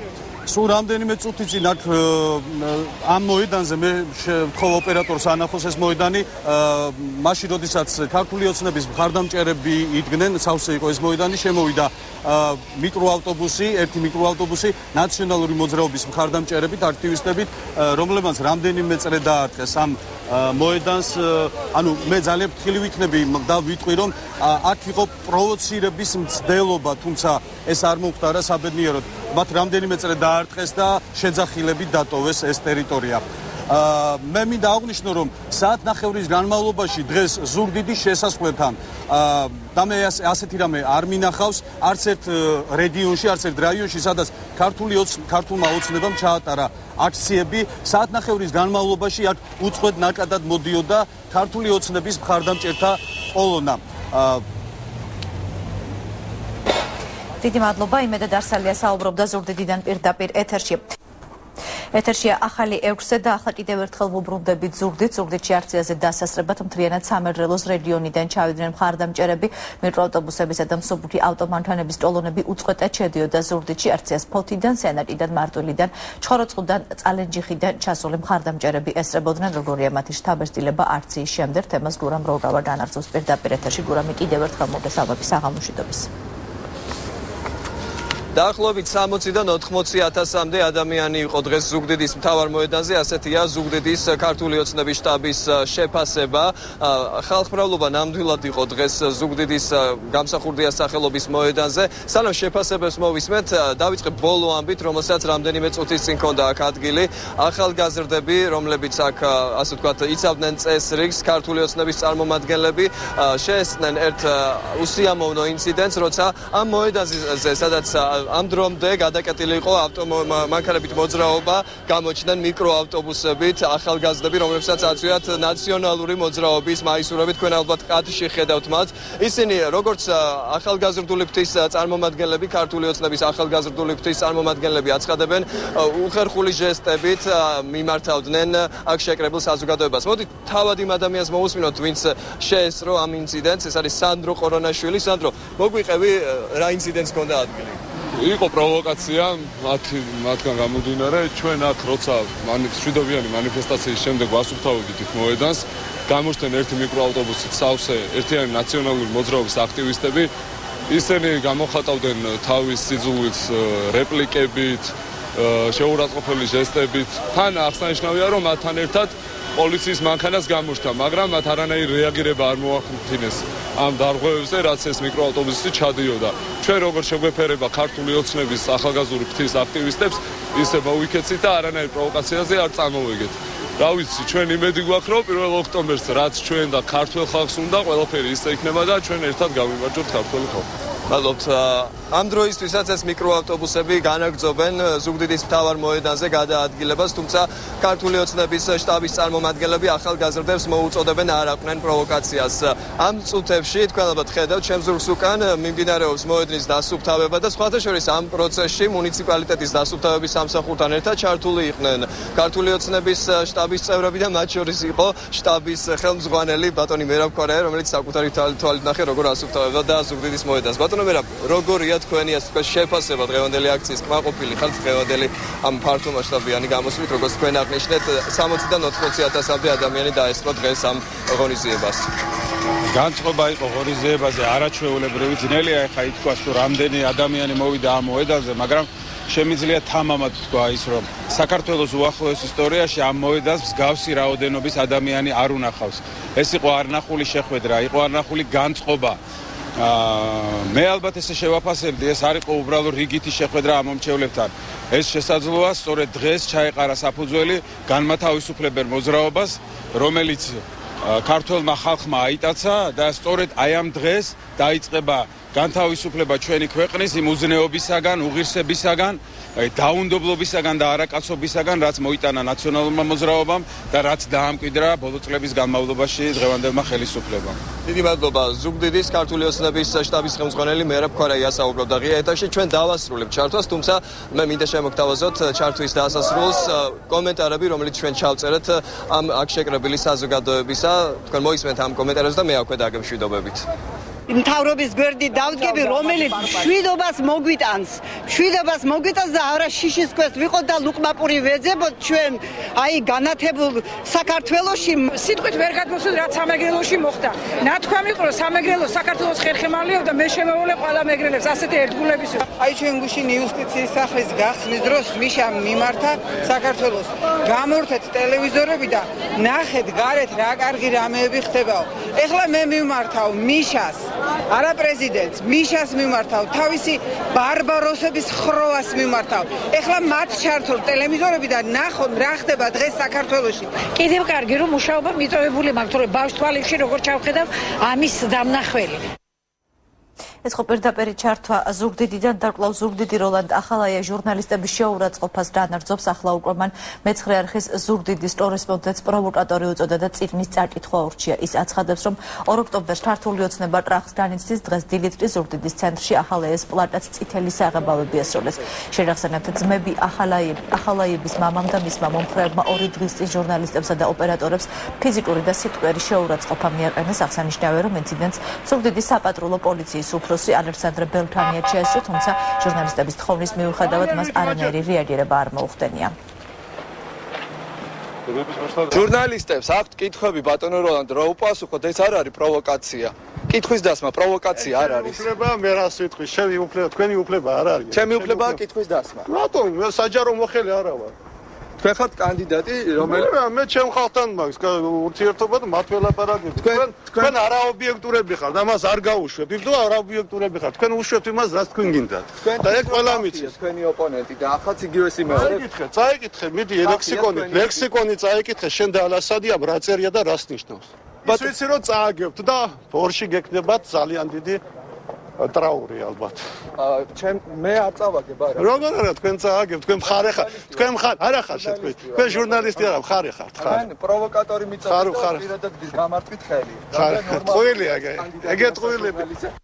სულ რამდენიმე წუთი წინ აქ ამ მოედანზე მე ვთხოვ ოპერატორს ანახოს ეს მოედანი მაშინ როდესაც ქართული ოცნების მხარდამჭერები იდგნენ სავსე იყო ეს მოედანი შემოვიდა მიკროავტობუსი ერთი მიკროავტობუსი ნაციონალური მოძრაობის მხარდამჭერებით აქტივისტებით რომლებმაც რამდენიმე წრე დაარტყეს ამ მოედანს ანუ მე ძალიან ფრთხილი ვიქნები და ვიტყვი რომ აქ იყო პროვოცირების მცდელობა თუმცა ეს არ მომხდარა საბედნიეროდ მათ რამდენიმე წრე დაარტყეს და შეძახილებით დატოვეს ეს ტერიტორია მე მინდა აღვნიშნო რომ საათნახევრის განმავლობაში დღეს ზუგდიდის შესასვლელთან და მე ასეთი რამე არ მინახავს არც ერთ რეგიონში არც ერთ რაიონში სადაც ქართული ქართულმა ოცნებამ ჩაატარა აქციები საათნახევრის განმავლობაში აქ უწყვეტ ნაკადად მოდიოდა ქართული ოცნების მხარდამჭერთა კოლონა დიდი მადლობა იმედად არსალია საუბრობდა ზუგდიდიდან პირდაპირ ეთერში ეთერშია ახალი ექვსზე და ახლა კიდევ ერთხელ ვუბრუნდებით ზუგდიდ. ზუგდიდში აქციაზე დასასრებად მთლიანად სამეგრელოს რეგიონიდან ჩავიდნენ მხარდამჭერები, მიკროავტობუსებისა და მსუბუქი ავტომანქანების ტოლონები უწყვეტად შედიოდა ზუგდიდში აქციას ფოთიდან, სენაკიდან, მარტვილიდან, ჩხოროწყუდან, წალენჯიხიდან ჩასული მხარდამჭერები ესწრებოდნენ როგორია მათი შთაბეჭდილება აქციის შემდეგ. თემას გურამ როგავა განაგრძობს პირდაპირ ეთერში. გურამი კიდევ ერთხელ მოგესალმებით საღამოშვიდობის. დაახლოებით სამოციდან ოთხმოცი ათასამდე ადამიანი იყო დღეს ზუგდიდის მთავარ მოედანზე, ასეთია ზუგდიდის ქართული ოცნების შტაბის შეფასება. ხალხმრავლობა ნამდვილად იყო დღეს ზუგდიდის გამსახურდია სახელობის მოედანზე. სანამ შეფასებებს მოვისმენთ, დავიწყებ ბოლო ამბით, რომელსაც რამდენიმე წუთის წინ ჰქონდა აქ ადგილი. ახალგაზრდები, რომლებიც აქ ასე ვთქვათ, იცავდნენ წესრიგს, ქართული ოცნების წარმომადგენლები შეესწნენ ერთ უსიამოვნო ინციდენტს, როცა ამ მოედანზე, სადაც ამ დრომდე გადაკეტილი იყო ავტომანქანებით მოძრაობა, გამოჩნდნენ მიკროავტობუსებით ახალგაზრდები, რომლებსაც აწვიათ ნაციონალური მოძრაობის მაისურები, თქვენ ალბათ კადრში ხედავთ მათ. ისინი როგორც ახალგაზრდული ფრთის წარმომადგენლები, ქართული ოცნების ახალგაზრდული ფრთის წარმომადგენლები აცხადებენ, უხერხული ჟესტებით მიმართავდნენ აქ შეკრებილ საზოგადოებას. მოდით თავად იმ ადამიანს მოვუსმინოთ, ვინც შეესწრო ამ ინციდენტს, ეს არის სანდრო ყორონაშვილი. სანდრო, მოგვიყევი რა ინციდენტს ჰქონდა ადგილი? იყო პროვოკაცია მათი მათგან გამომდინარე ჩვენ აქ როცა მშვიდობიანი მანიფესტაციის შემდეგ ვასუფთავებდით იქ მოედანს გამოჩნდნენ ერთი მიკროავტობუსით სავსე ერთიანი ნაციონალური მოძრაობის აქტივისტები ისინი გამოხატავდნენ თავის სიძულვილს რეპლიკებით შეურაცხყოფელი ჟესტებით თან აღსანიშნავია რომ მათთან ერთად პოლიციის მანქანას გამოჩნდა მაგრამ მათ არანაირი რეაგირება არ მოახდინეს ამ დარღვევებზე რაც ეს მიკროავტობუსი ჩადიოდა ჩვენ როგორ შეგვეფერება ქართული ოცნების ახალგაზრდული ფრთის აქტივისტებს ისე მოვიქეცით და არანაირ პროვოკაციაზე არ წამოვიგეთ რა ვიცი ჩვენ იმედი გვაქვს რომ პირველ ოქტომბერს რაც ჩვენ და ქართულ ხალხს უნდა ყველაფერი ისე იქნება და ჩვენ ერთად გავიმარჯვოთ ქართული ხალხი მადლობთ ამ დროისთვისაც ეს მიკროავტობუსები განაგრძობენ ზუგდიდის მთავარ მოედანზე გადაადგილებას თუმცა ქართული ოცნების შტაბის წარმომადგენლები ახალგაზრდებს მოუწოდებენ არ აყვნენ პროვოკაციას ამ წუთებში თქვენ ალბათ ხედავთ ჩემს ზურგს უკან მიმდინარეობს მოედნის დასუფთავება და სხვათა შორის ამ პროცესში მუნიციპალიტეტის დასუფთავების სამსახურთან ერთად ჩართული იყვნენ ქართული ოცნების შტაბის წევრები და მათ შორის იყო შტაბის ხელმძღვანელი ბატონი მერაბ ქორაია რომელიც საკუთარი თვალით ნახე როგორ ასუფთავებდა და ზუგდიდის მოედანს ბატონო მერაბ როგორია თქვენი ასე თქვა შეფასება დღევანდელი აქციის კმაყოფილი ხართ დღევანდელი ამ ფართო მასშტაბიანი გამოსვლით როგორც თქვენ აღნიშნეთ სამოციდან ოთხმოცი ათასამდე ადამიანი დაესწრო დღეს ამ ღონისძიებას განწყობა იყო ღონისძიებაზე არაჩვეულებრივი ძნელია ეხა ითქვას თუ რამდენი ადამიანი მოვიდა ამ მოედანზე მაგრამ შემიძლია თამამად თქვა ის რომ საქართველოს უახლოეს ისტორიაში ამ მოედანს მსგავსი რაოდენობის ადამიანი არ უნახავს ეს იყო არნახული შეხვედრა იყო არნახული განწყობა მე ალბათ ესე შევაფასებდი ეს არ იყო უბრალოდ რიგითი შეხვედრა ამ მომჩევლებთან ეს შესაძლოა სწორედ დღეს ჩაეყარა საფუძველი განმათავისუფლებელ მოძრაობას რომელიც ქართულმა ხალხმა აიტაცა და სწორედ აი ამ დღეს დაიწყება განთავისუფლება ჩვენი ქვეყნის იმ უზნეობისაგან, უღირსებისაგან, დაუნდობლობისაგან და არაკაცობისაგან, რაც მოიტანა ნაციონალურმა მოძრაობამ და რაც დაამკვიდრა ბოლო წლების განმავლობაში დღევანდელმა ხელისუფლებამ. დიდი მადლობა ზუგდიდის ქართული ოცნების შტაბის ხელმძღვანელი მერაბ ქორაია საუბრობდა ღია ეთერში ჩვენ დავასრულებთ ჩართვას თუმცა მე მინდა შემოგთავაზოთ ჩართვის დასასრულს კომენტარები რომელიც ჩვენ ჩავწერეთ ამ აქ შეკრებილი საზოგადოებისა თქვენ მოისმენთ ამ კომენტარებს და მე აქვე დაგემშვიდობებით მთავრობის გვერდი დავდგები, რომელიც შვიდობას მოგვიტანს. შვიდობას მოგვიტანს და არა შიშის ქვეს ვიყოთ და ლუკმაპური ვეძებოთ ჩვენ აი განათებულ საქართველოში. სიტყვით ვერ გადმოსვით რაც სამეგრელოში მოხდა. ნათქვამი იყო სამეგრელო საქართველოს ხერხემალიობდა მე შემოვლე ყველა მეგრელებს ასეთი ერთგულების. აი ჩვენ გუშინ იუსტიციის სახლის გახსნის დროს მიშამ მიმართა საქართველოს. გამორთეთ ტელევიზორები და ნახეთ გარეთ რა კარგი რამეები ხდებაო. ეხლა მე მიმართავ მიშას, არა პრეზიდენტს, მიშას მიმართავ, თავისი ბარბაროსების ხროვას მიმართავ. ეხლა მათ ჩართულ ტელევიზორები და ნახონ რა ხდება დღეს საქართველოში. კიდევ კარგი რომ მუშაობა მიტოვებული მაქვს, თორე ბავშვ თვალებში როგორ ჩავხედავ ამის დამნახველი. ეს ხო პირდაპირ ჩართვა ზუგდიდიდან და კვლავ ზუგდიდი როლანდ ახალაია ჟურნალისტების შეურაცხყოფას განაგრძობს. ახლა უკვე მან მეცხრე არხის ზუგდიდის კორესპონდენტს პროვოკატორი უწოდა და წიგნის წაკითხვა ურჩია. ის აცხადებს, რომ ორ ოქტომბერს ქართული ოცნება ტრახს განიცდის, დღეს დილით ზუგდიდის ცენტრში ახალაიას პლატაც წითელი საღებავები ესროლეს. შეგახსენებთ, ძმები ახალაიების მამამ და მისმა მომხრეებმა ორი დღის წინ ჟურნალისტებსა და ოპერატორებს ფიზიკური და სიტყვიერი შეურაცხყოფა მიაყენეს. აღსანიშნავია, რომ ინციდენტს ზუგდიდის საპატრულო პოლიციის უფროსი ალექსანდრე ბელთანია შეესწრო, თუმცა ჟურნალისტების თხოვნის მიუხედავად მას არანაირი რეაგირება არ მოუხდენია. ჟურნალისტებს აქვთ კითხვები ბატონო როლანდ, რა უპასუხოთ, ეს არ არის პროვოკაცია. კითხვის დასმა პროვოკაცია არ არის. უფლება მე რა სიტყვის, შევი უფლება, თქვენი უფლება არ არის. ჩემი უფლებაა კითხვის დასმა. რატომ? მე საჯარო მოხელი არა ვარ. თქვენ ხართ კანდიდატი, რომელიც მე ჩემ ხალხთან მაქვს ურთიერთობა და მათ ველაპარაკებთ. თქვენ თქვენ არაობიექტურები ხართ, ამას არ გაუშვებთ. იმდო არაობიექტურები ხართ. თქვენ უშვებთ იმას, რაც თქვენ გინდათ. და ეგ ყველა მიცის. თქვენი ოპონენტი და ახაც იგივე სიმეორე. წაიკითხე, წაიკითხე, მიდი ლექსიკონი, ლექსიკონი წაიკითხე, შენ და ალასადია რა წერია და რას ნიშნავს. ის ვიცი რომ წააგებთ და ბორში გეკნებათ ძალიან დიდი ტრაური ალბათ. ჩემ მე არ წავაგებ არა. როგორ არა თქვენ წააგებთ, თქვენ მხარე ხართ. თქვენ მხარე არა ხართ თქვენ. თქვენ ჟურნალისტი არა მხარე ხართ. თქვენ პროვოკატორი მიწევთ და პირადად გამარტვით ხელი. ტყუილი აგე. ეგე ტყუილები.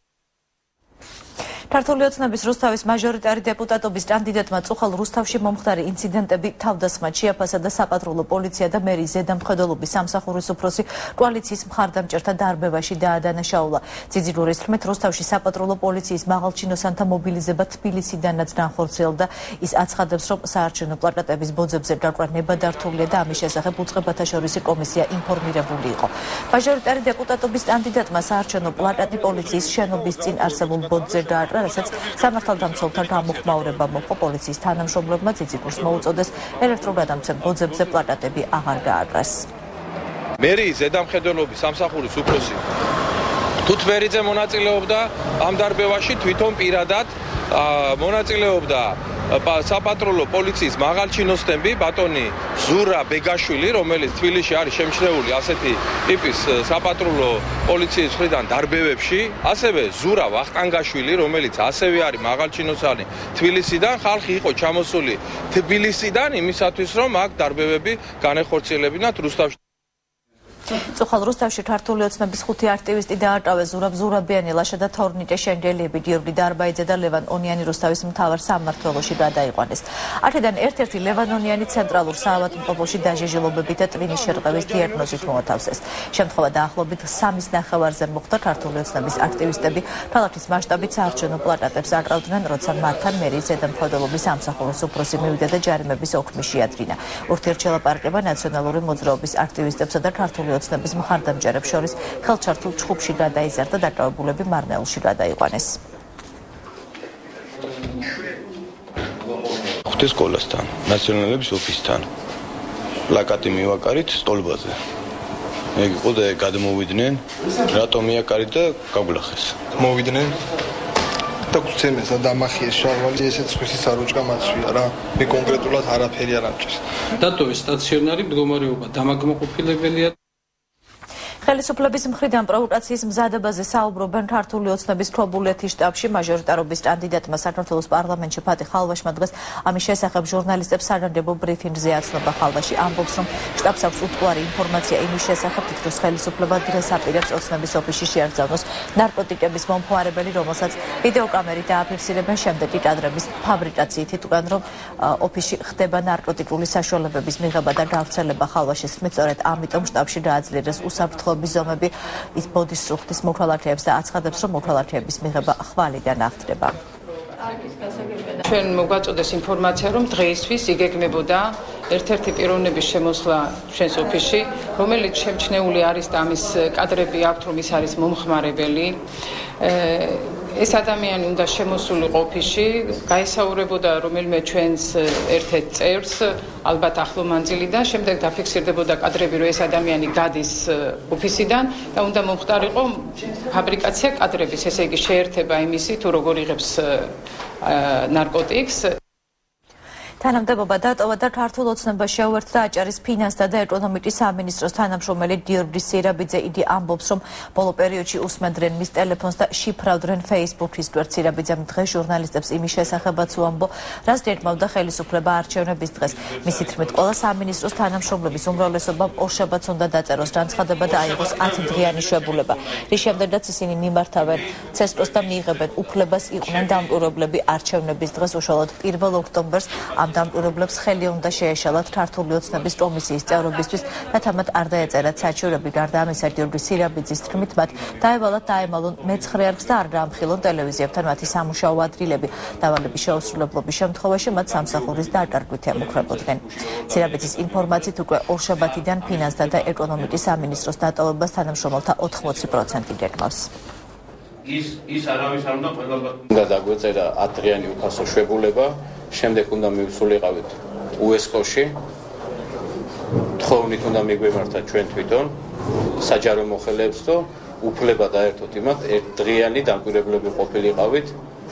ქართული ოცნების რუსთავის მაჟორიტარი დეპუტატობის კანდიდატმა წუხალ რუსთავში მომხდარი ინციდენტები თავდასხმად შეაფასა და საპატრულო პოლიცია და მერის ზედამხედველობის სამსახურის უფროსი კოალიციის მხარდამჭერთა დარბევაში დაადანაშაულა. ძიძილურის თქმით, რუსთავში საპატრულო პოლიციის მაღალჩინოსანთა მობილიზება თბილისიდანაც განხორციელდა. ის აცხადებს, რომ საარჩევნო პლაკატების ბოძებზე გაკვრა ნებადართულია და ამის შესახებ უწყებათა შორისი კომისია ინფორმირებული იყო. მაჟორიტარი დეპუტატობის კანდიდატმა საარჩევნო პლაკატი პოლიციის შენობის წინ არსებულ ბოძზე გააკრა, რასაც სამართალდამცველთა გამოხმაურება მოჰყო. პოლიციის თანამშრომლებმა ძიძიგურს მოუწოდეს ელექტროგადამცემ ბოძებზე პლაკატები აღარ გააკრას. მერის ზედამხედველობის სამსახურის უფროსი თუთმერიძე მონაწილეობდა ამ დარბევაში, თვითონ პირადად მონაწილეობდა საპატრულო პოლიციის მაღალჩინოსნები, ბატონი ზურა ბეგაშვილი, რომელიც თბილისში არის შემჩნეული ასეთი ტიპის საპატრულო პოლიციის მხრიდან დარბევებში, ასევე ზურა ვახტანგაშვილი, რომელიც ასევე არის მაღალჩინოსანი თბილისიდან. ხალხი იყო ჩამოსული თბილისიდან იმისათვის, რომ აქ დარბევები განეხორციელებინათ რუსთავში. წუხალ რუსთავში ქართული ოცნების ხუთი აქტივისტი დააკავეს. ზურაბ ზურაბიანი, ლაშა და თორნიკე შენგელიები, გიორგი დარბაიძე და ლევან ონიანი რუსთავის მთავარ სამმართველოში გადაიყვანეს. აქედან ერთ-ერთი ლევან ონიანი ცენტრალურ საავადმყოფოში დაჟეჟილობებით და ტვინის შერყევის დიაგნოზით მოათავსეს. შემთხვევა დაახლოებით სამის ნახევარზე მოხდა. ქართული ოცნების აქტივისტები ქალაქის მასშტაბით საარჩევნო პლაკატებს აკრავდნენ, როცა მათთან მერის ზედამხედველობის სამსახურის უფროსი მივიდა და ჯარიმების ოქმი შეადგინა. ურთიერთშელაპარაკება ნაციონალური მოძრაობის აქტივისტებსა და ქართული ოცნების მხარდამჭერებს შორის ხელჩართულ ჩხუბში გადაიზარდა, დაკავებულები მარნეულში გადაიყვანეს. ხუთი სკოლასთან, ნაციონალების ოფისთან პლაკატი მივაკარით სტოლბაზე. ეგ იყო და გადმოვიდნენ, რატომ მიაკარით და გაგულახეს. მოვიდნენ და გუცემეს და დამახიეს შარვალი, ესეც ხუსის აროჭკა მაცვია რა. მე კონკრეტულად არაფერი არ ამჭირს. დატოვეს სტაციონარი მდგომარეობა, დამაკმაყოფილებელია. ხელისუფლების მხრიდან პროვოკაციის მზადებაზე საუბრობენ ქართული ოცნების ქობულეთის შტაბში. მაჟორიტარობის კანდიდატმა საქართველოს პარლამენტში ფათი ხალვაშმა დღეს ამის შესახებ ჟურნალისტებს საგანგებო ბრიფინგზე აცნობა. ხალვაში ამბობს, რომ შტაბს აქვს უტყუარი ინფორმაცია იმის შესახებ, თითქოს ხელისუფლება დღეს აპირებს ოცნების ოფისში შეაგზავნოს ნარკოტიკების მომხმარებელი, რომელსაც ვიდეოკამერით დააფიქსირებენ. შემდეგ კი კადრების ფაბრიკაციით იტყვიან, რომ ოფისში ხდება ნარკოტიკული საშუალებების მიღება და გავრცელება. ხალვაშის თქმით, სწორედ ამიტომ შტაბში გააძლიერეს უსაფრთხო მკვლელობის ზომები ის ბოდის სრუხტის მოქალაქეებს და აცხადებს, რომ მოქალაქეების მიღება ხვალიდან აღწდება. ჩვენ მოგაწოდეს ინფორმაცია, რომ დღეისთვის იგეგმებოდა ერთ-ერთი პიროვნების შემოსვლა ჩვენს ოფისში, რომელიც შემჩნეული არის და ამის კადრები აქვთ, რომ ის არის მომხმარებელი. ეს ადამიანი უნდა შემოსულიყო ოფისში, გაესაუბრებოდა რომელიმე ჩვენს ერთ-ერთ წევრს, ალბათ ახლო მანძილიდან, შემდეგ დაფიქსირდებოდა კადრები, რომ ეს ადამიანი გადის ოფისიდან და უნდა მომხდარიყო ფაბრიკაცია კადრების, ესე იგი შეერთება იმისი, თუ როგორ იღებს ნარკოტიკს. თანამდებობა დატოვა და ქართულ ოცნებას შეუერთდა აჭარის ფინანსთა და ეკონომიკის სამინისტროს თანამშრომელი გიორგი სირაბიძე. იგი ამბობს, რომ ბოლო პერიოდში უსმენდნენ მის ტელეფონს და შიფრავდნენ Facebook-ის. გიორგი სირაბიძემ დღეს ჟურნალისტებს იმის შესახებაც უამბო, რაც გერმავდა ხელისუფლება არჩევნების დღეს. მისი თქმით, ყველა სამინისტროს თანამშრომლების უმრავლესობამ ორშაბათს უნდა დაწეროს განცხადება და აიღოს ათდღიანი შვებულება. რის შემდეგაც ისინი მიმართავენ ცესკოს და მიიღებენ უფლებას იყვნენ დამკვირვებლები არჩევნების დღეს, უშუალოდ პირველ ოქტომბერს. ამ დამკვირვებლებს ხელი უნდა შეეშალათ ქართული ოცნების კომისიის წევრობისთვის და თამათ არ დაეწერათ საჩივრები. გარდა ამისა, გიორგი სირაბიძის თქმით, მათ დაევალათ დაემალონ მეცხრე არხს და არ გაამხილონ ტელევიზიებთან მათი სამუშაო ადგილები. დავალების შეუსრულებლობის შემთხვევაში მათ სამსახურის დაკარგვით ემუქრებოდნენ. სირაბიძის ინფორმაციით უკვე ორშაბათიდან ფინანსთა და ეკონომიკის სამინისტროს დატოვებას თანამშრომელთა ოთხმოცი პროცენტი გეგმავს. ის ის არავის არ უნდა ყველა უნდა დაგვეწერა ათდღიანი უფასო შვებულება. შემდეგ უნდა მივსულიყავით უესკოში, თხოვნით უნდა მიგვემართა ჩვენ თვითონ საჯარო მოხელეებს და უფლება დაერთოთ იმათ ერთდღიანი დამკვირვებლები ყოფილიყავით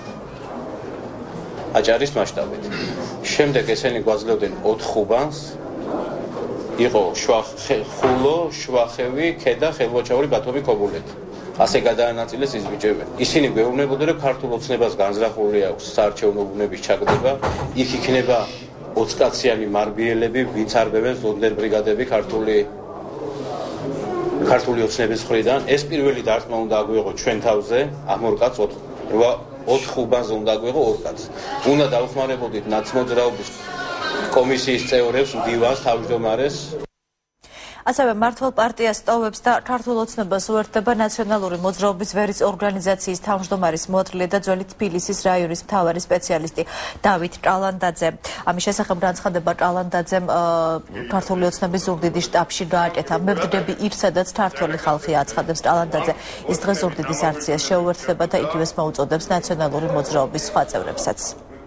აჭარის მასშტაბით. შემდეგ ესენი გვაძლევდნენ ოთხ ხუბანს, იყო ხულო, შვახევი, ქედა, ხელვაჩაური, ბათუმი, ქობულეთი. ასე გადაანაწილეს ის ბიჭები. ისინი გვეუბნებოდნენ, რომ ქართულ ოცნებას განზრახული აქვს საარჩევნო უბნების ჩაგდება, იქ იქნება ოცკაციანი მარბიელები, ვინც არბევენ ზონდერ ბრიგადები ქართული ქართული ოცნების მხრიდან. ეს პირველი დარტყმა უნდა აგვიღო ჩვენ თავზე, ამ ორ კაცს ოთხ ხუბანზე უნდა აგვიღო ორ კაცს. უნდა დავხმარებოდით ნაცმოძრაობის კომისიის წევრებს, მდივანს, თავმჯდომარეს. ასევე მართლ პარტიას ტოვებს და ქართულ ოცნებას უერთდება ნაციონალური მოძრაობის ვერის ორგანიზაციის თავმჯდომარის მოადგილე და ძველი თბილისის რაიონის მთავარი სპეციალისტი დავით კალანდაძე. ამის შესახებ განცხადება კალანდაძემ ქართული ოცნების ზუგდიდის შტაბში გააკეთა. მე ვდები იქ, სადაც ქართული ხალხი აცხადებს კალანდაძე. ის დღეს ზუგდიდის აქციას შეუერთდება და იგივეს მოუწოდებს ნაციონალური მოძრაობის სხვა წევრებსაც.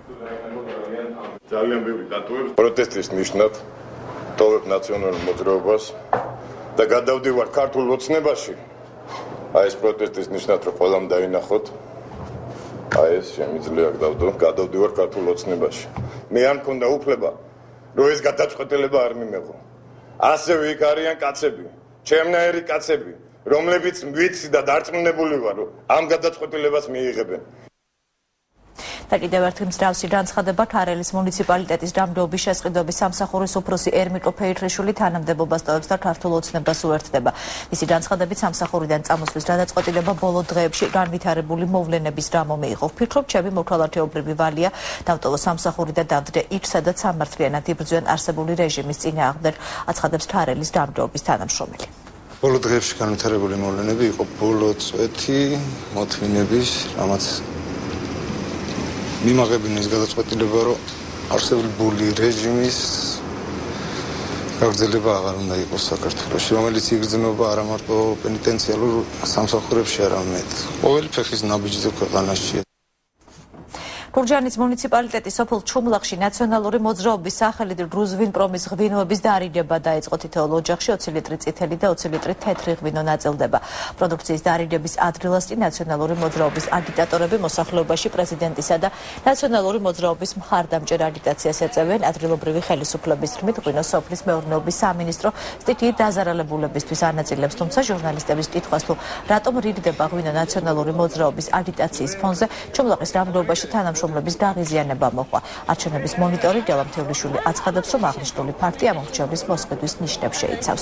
ძალიან ბევრი დატოვებს პროტესტის ნიშნად ტოვებ ნაციონალურ მოძრაობას და გადავდივარ ქართულ ოცნებაში. აი ეს პროტესტის ნიშნად რომ ყველამ დაინახოთ. აი ეს შემიძლია გადავდივარ ქართულ ოცნებაში. მე არ მქონდა უფლება რომ ეს გადაწყვეტილება არ მიმეღო. ასევე იქ არიან კაცები, ჩემნაირი კაცები, რომლებიც ვიცი და დარწმუნებული ვარ რომ ამ გადაწყვეტილებას მიიღებენ. და კიდევ ერთი მსგავსი განცხადება ქარელის მუნიციპალიტეტის გამგეობის შესყიდვების სამსახურის უფროსი ერმიკო ფეიქრიშვილი თანამდებობას ტოვებს და ქართულ ოცნებას უერთდება. მისი განცხადებით სამსახურიდან წამოსვლის გადაწყვეტილება ბოლო დღეებში განვითარებული მოვლენების გამო მიიღო. ვფიქრობ, ჩემი მოქალაქეობრივი ვალია დავტოვო სამსახური და დავდრე იქ, სადაც სამართლიანად იბრძვიან არსებული რეჟიმის წინააღმდეგ, აცხადებს ქარელის გამგეობის თანამშრომელი. ბოლო დღეებში განვითარებული მოვლენები იყო ბოლო წვეთი მოთმინების, რამაც მიმაღებინა ის გადაწყვეტილება, რომ არსებული რეჟიმის გაგრძელება აღარ უნდა იყოს საქართველოში, რომელიც იგრძნობა არა მარტო პენიტენციალურ სამსახურებში, არამედ ყოველი ფეხის ნაბიჯზე ქვეყანაში. გურჯაანის მუნიციპალიტეტის სოფელ ჩუმლახში ნაციონალური მოძრაობის სახელით რუზვინპრომის ღვინოების დარიგება დაიწყო. თითოეულ ოჯახში ოცი ლიტრი წითელი და ოცი ლიტრი თეთრი ღვინო ნაწილდება. პროდუქციის დარიგების ადგილას კი ნაციონალური მოძრაობის აგიტატორები მოსახლეობაში პრეზიდენტისა და ნაციონალური მოძრაობის მხარდამჭერ აგიტაციას ეწევიან. ადგილობრივი ხელისუფლების თქმით, ღვინო სოფლის მეურნეობის სამინისტრო სტიქიით დაზარალებულებისთვის ანაწილებს, თუმცა ჟურნალისტების კითხვას თუ რატომ რიგდება ღვინო ნაციონალური მოძრაობის აგიტაციის ფონზე, ჩუმლახის გამგეობაში თანამშრომლები გაღიზიანება მოყვა. არჩევნების მონიტორი გელა მთევლიშვილი აცხადებს, რომ აღნიშნული ფაქტი ამორჩევლის მოსყიდვის ნიშნებს შეიცავს.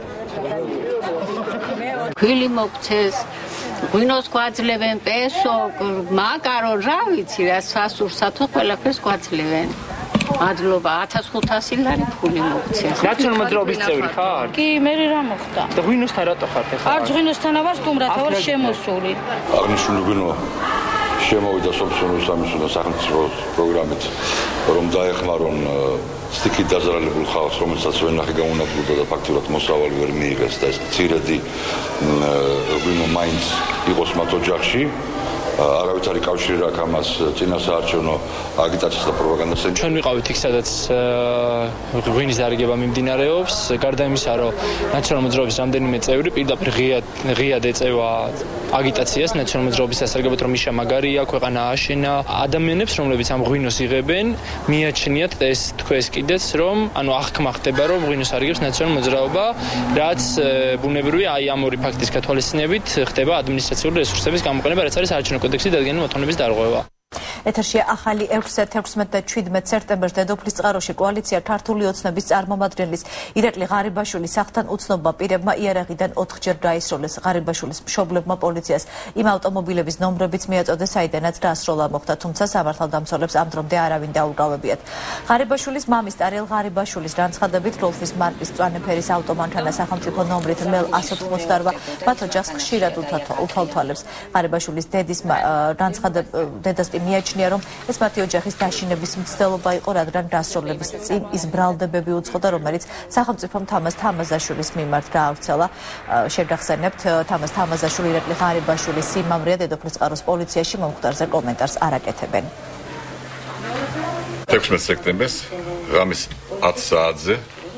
ქვილი მოგცეს, ღვინოს გვაძლევენ, პესო, მაკარო, რა ვიცი, რა სასურსათო ყველაფერს გვაძლევენ. მადლობა ათას ხუთასი ლარი ფული მოგცეს. ნაციონალური მოძრაობის წევრი ხარ? კი, მე რა მოხდა? და ღვინოსთან რატო ხარ ხე? არ ღვინოსთან ვარ, სტუმრად ვარ შემოსული. აღნიშნული ღვინო შემოვიდა სოფსონო სამისო და სახელმწიფო პროგრამით, რომ დაეხმარონ სტიქით დაზარალებულ ხალხს, რომელსაც ვენახი გაუნადგურდა და ფაქტურად მოსავალი ვერ მიიღეს და ეს მცირედი ღვინო მაინც იყოს მათ ოჯახში. არავით არ იკავშირა აქ ამას წინასაარჩევნო აგიტაციას და პროპაგანდას. ჩვენ ვიყავით იქ, სადაც ღვინის დარიგება მიმდინარეობს. გარდა იმისა, რომ ნაციონალური მოძრაობის რამდენიმე წევრი პირდაპირ ღიად ღიად ეწევა აგიტაციას ნაციონალური მოძრაობის სასარგებლოდ, რომ იშა მაგარია, ქვეყანა ააშენა. ადამიანებს, რომლებიც ამ ღვინოს იღებენ, მიაჩნიათ და ეს თქვენს კიდეც, რომ ანუ აღქმა ხდება, რომ ღვინოს არიგებს ნაციონალური მოძრაობა, რაც ბუნებრივია აი ამ ორი ფაქტის გათვალისწინებით ხდება ადმინისტრაციული რესურსების გამოყენება, რაც არის საარჩევნო კოდექსი დადგენილი მოთხოვნების დარღვევა. ეთერშია ახალი ექვსი თექვსმეტ და შვიდმეტ სექტემბერს დედოფლის წყაროში კოალიცია ქართული ოცნების წარმომადგენლის ირაკლი ღარიბაშვილის სახლთან უცნობმა პირებმა იარაღიდან ოთხჯერ დაისროლეს. ღარიბაშვილის მშობლებმა პოლიციას იმ ავტომობილების ნომრებიც მიაწოდეს, საიდანაც დასროლა მოხდა, თუმცა სამართალდამცველებს ამ დრომდე არავინ დაუკავებიათ. ღარიბაშვილის მამის ტარიელ ღარიბაშვილის განცხადებით, როლფის მარკის მწვანე ფერის ავტომანქანა სახელმწიფო ნომრით მელ ასი ოცდაოთხ მათ ოჯახს ხშირად უთვალთვალებს. ღარიბაშვილის დედის განცხადებით დედას მიაჩნია, რომ ეს მათი ოჯახის დაშინების მცდელობა იყო, რადგან დასროლების წინ ის ბრალდებები უძღოდა, რომელიც სახელმწიფომ თამაზ თამაზაშვილის მიმართ გაავრცელა. შეგახსენებთ, თამაზ თამაზაშვილი ირაკლი ღარიბაშვილის სიმამრეა, დედოფლის წყაროს პოლიციაში მომხდარზე კომენტარს არ აკეთებენ. თექვსმეტ სექტემბერს ღამის ათი საათზე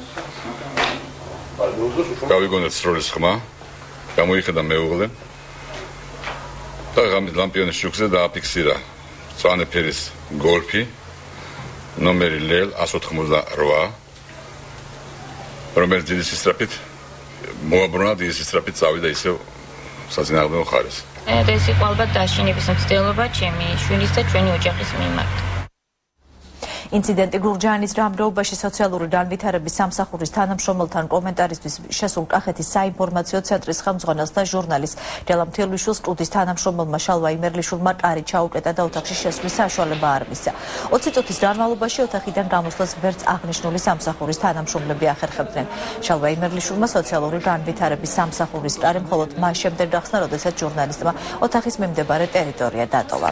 გავიგონეთ სროლის ხმა, გამოიხედა მეუღლე და ღამის ლამპიონის შუქზე დააფიქსირა მწვანე ფერის გოლფი ნომერი ლელ ასი ოცდაოთხ, რომელიც დიდი სისწრაფით მოაბრუნა, დიდი სისწრაფით წავიდა ისევ საწინააღმდეგო მხარეს. ეს იყო ალბათ დაშინების მცდელობა ჩემი შვილის და ჩვენი ოჯახის მიმართ. ინციდენტი გურჯაანის რამრეობაში სოციალური განვითარების სამსახურის თანამშრომელთან კომენტარისთვის შესულ კახეთის საინფორმაციო ცენტრის ხელმძღვანელს და ჟურნალისტ რელამ თილვიშვილს კუდის თანამშრომელმა შალვა იმერლიშვილმა კარი ჩაუკეტა და ოთახში შესვლის საშუალება არ მისცა. ოცი წუთის განმავლობაში ოთახიდან გამოსვლას ვერც აღნიშნული სამსახურის თანამშრომლები ახერხებდნენ. შალვა იმერლიშვილმა სოციალური განვითარების სამსახურის კარი მხოლოდ მას შემდეგ გახსნა, როდესაც ჟურნალისტმა ოთახის მიმდებარე ტერიტორია დატოვა.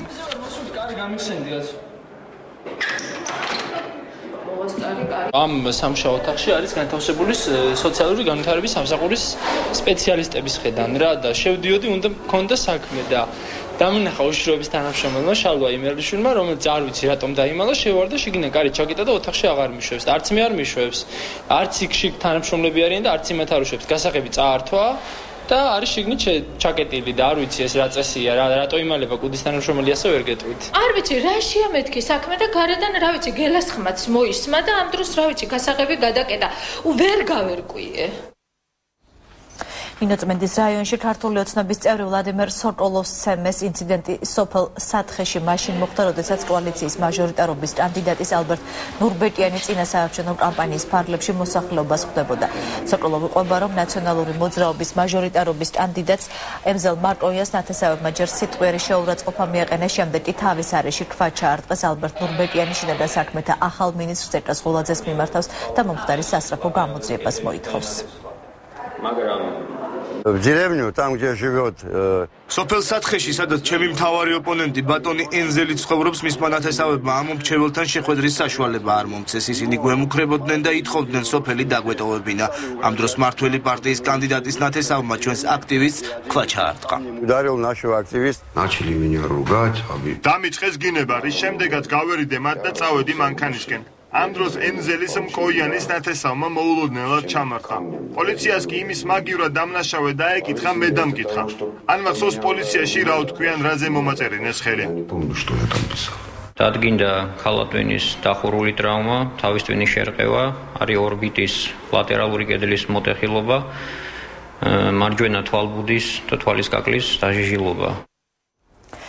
ამ სამშაბათ ოთახში არის განთავსებული სოციალური განვითარების სამსახურის სპეციალისტების ხედან რა და შევდიოდი, უნდა მქონდა საქმე და დამინახა უშიშროების თანამშრომელმა შალვა იმერლიშვილმა, რომელიც არ ვიცი რატომ დაიმალა, შევარდა შიგნიდან კარი ჩაკეტა და ოთახში აღარ მიშვებს. არც მე არ მიშვებს, არც იქ შიგ თანამშრომლები არიან და არც იმათ არ უშვებს. გასაღები წაართვა და არის შიგნით ჩაკეტილი და არ ვიცი ეს რა წესია, რა რატო იმალება კუდის თანამშრომელი, ასე ვერ გეტყვით. არ ვიცი რა შეამეთქი საქმე და გარედან რა ვიცი გელასხმაც მოისმა და ამ დროს რა ვიცი გასაღები გადაკეტა. ვერ გავერკვიე. მინოწმენდის რაიონში ქართული ოცნების წევრი ვლადიმერ სოკოლოვსცემეს ინციდენტი სოფელ სათხეში მაშინ მოხდა, როდესაც კოალიციის მაჟორიტარობის კანდიდატის ალბერტ ნურბეკიანი წინასაარჩევნო კამპანიის ფარგლებში მოსახლეობას ხვდებოდა. სოკოლოვი ყვება, რომ ნაციონალური მოძრაობის მაჟორიტარობის კანდიდატს ემზელ მარკოიას ნათესავებმა ჯერ სიტყვიერი შეურაცხყოფა მიაყენა, შემდეგ კი თავის არეში ქვა ჩაარტყეს. ალბერტ ნურბეკიანი შინაგან საქმეთა ახალ მინისტრს ეკას ღულაძეს მიმართავს და მომხდარის სასწრაფო გამოძიებას მოითხოვს. მაგრამ В деревню, там, где живет... სოფელ სათხეში, სადაც ჩემი მთავარი ოპონენტი ბატონი ენზელი ცხოვრობს, მისმა ნათესავებმა ამ მრჩეველთან შეხვედრის საშუალება არ მომცეს. ისინი გვემუქრებოდნენ და ითხოვდნენ სოფელი დაგვეტოვებინა. ამ დროს მართველი პარტიის კანდიდატის ნათესავმა ჩვენს აქტივისტს ქვა ჩაარტყა. Ударил нашего активиста. Начали меня ругать. დამიწყეს გინება, რის შემდეგაც გავერიდე მათ და წავედი მანქანისკენ. ამ დროს ენზელის მკოიანის ნათესავმა მოულოდნელად ჩამარხა. პოლიციას კი იმის მაგივრად დამნაშავე დაეკითხა, მე დამკითხა. ან მახსოვს პოლიციაში რა თქვიან, რაზე მომაწერინეს ხელი. დადგინდა ხალატვინის დახურული ტრავმა, თავის ტვინის შერყევა, არის ორბიტის ლატერალური კედლის მოტეხილობა, მარჯვენა თვალბუდის და თვალის კაკლის დაჟიჟილობა.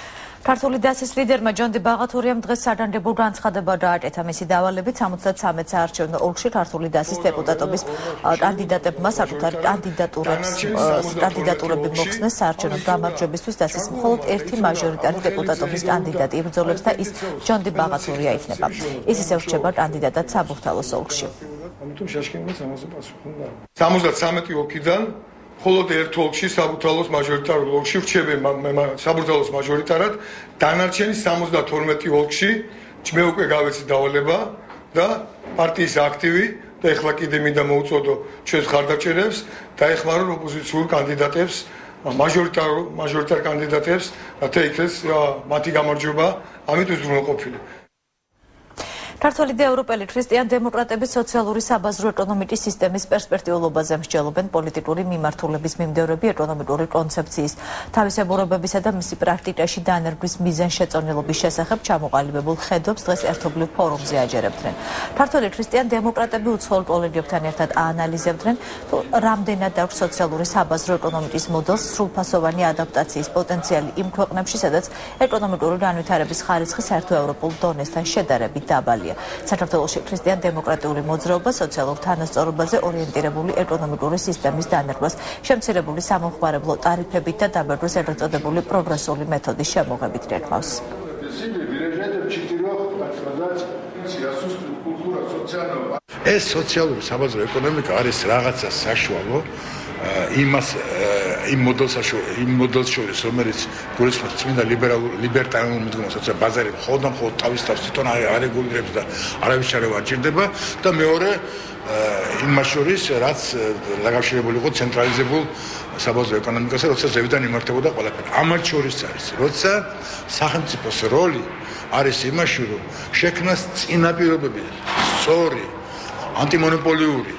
ქართული დასის ლიდერმა ჯონდი ბაღათურიამ დღეს საგანგებო განცხადება დააკეთა მისი დავალებით სამოცდათსამეტ საარჩევნო ოლქში ქართული დასის დეპუტატობის კანდიდატებმა საკუთარი კანდიდატურებს კანდიდატურები მოხსნეს საარჩევნო გამარჯვებისთვის დასის მხოლოდ ერთი მაჟორიტარი დეპუტატობის კანდიდატი იბრძოლებს და ის ჯონდი ბაღათურია იქნება. ის ისევ რჩება კანდიდატად საბურთალოს ოლქში. ამიტომ შაშკინმა სამასზე პასუხი უნდა. სამოცდათსამეტი ოლქიდან მხოლოდ ერთ ოლქში საბურთალოს მაჟორიტარულ ოლქში რჩები საბურთალოს მაჟორიტარად, დანარჩენი სამოცდათორმეტი ოლქში მე უკვე გავეცი დავალება და პარტიის აქტივი და ეხლა კიდე მინდა მოუწოდო ჩვენს ხარდაჭერებს და ეხმარონ ოპოზიციურ კანდიდატებს, მაჟორიტარ მაჟორიტარ კანდიდატებს, რათა იქნეს მათი გამარჯვება, ამით უზრუნველყოფილი. ქართველი და ევროპელი ქრისტიან-დემოკრატების სოციალური საბაზრო ეკონომიკის სისტემის პერსპექტიულობაზე მსჯელობენ პოლიტიკური მიმართულების მიმდევრები ეკონომიკური კონცეფციის თავისებურებებისა და მისი პრაქტიკაში დანერგვის მიზანშეწონილობის შესახებ ჩამოყალიბებულ ხედვებს დღეს ერთობლივ ფორუმზე აჯერებდნენ. ქართველი ქრისტიან-დემოკრატები უცხოელ კოლეგებთან ერთად აანალიზებდნენ, თუ რამდენად აქვს სოციალური საბაზრო ეკონომიკის მოდელს სრულფასოვანი ადაპტაციის პოტენციალი იმ ქვეყნებში, სადაც ეკონომიკური განვითარების ხარისხი საერთო ევროპულ დონესთან შედარებით დაბალია. საქართველოში ქრისტიან-დემოკრატიული მოძრაობა სოციალურ თანასწორობაზე ორიენტირებული ეკონომიკური სისტემის დანერგვას შემცირებული სამომხმარებლო ტარიფებით და დაბერდვის ეგრეთ წოდებული პროგრესული მეთოდის შემოღებით გეკმავს. ეს სოციალური საბაზრო ეკონომიკა არის რაღაცა საშუალო იმას იმ მოდელს იმ მოდელს შორის, რომელიც გულისხმობს წმინდა ლიბერალურ ლიბერტარულ მიდგომას, როცა ბაზარი მხოლოდ და მხოლოდ თავის თავს თვითონ არეგულირებს და არავის ჩარევა არ ჭირდება და მეორე იმას შორის, რაც დაკავშირებული იყო ცენტრალიზებულ საბაზრო ეკონომიკასთან, როცა ზევიდან იმართებოდა ყველაფერი. ამათ შორის არის, როცა სახელმწიფოს როლი არის იმაში, რომ შექმნას წინაპირობები, სწორი, ანტიმონოპოლიური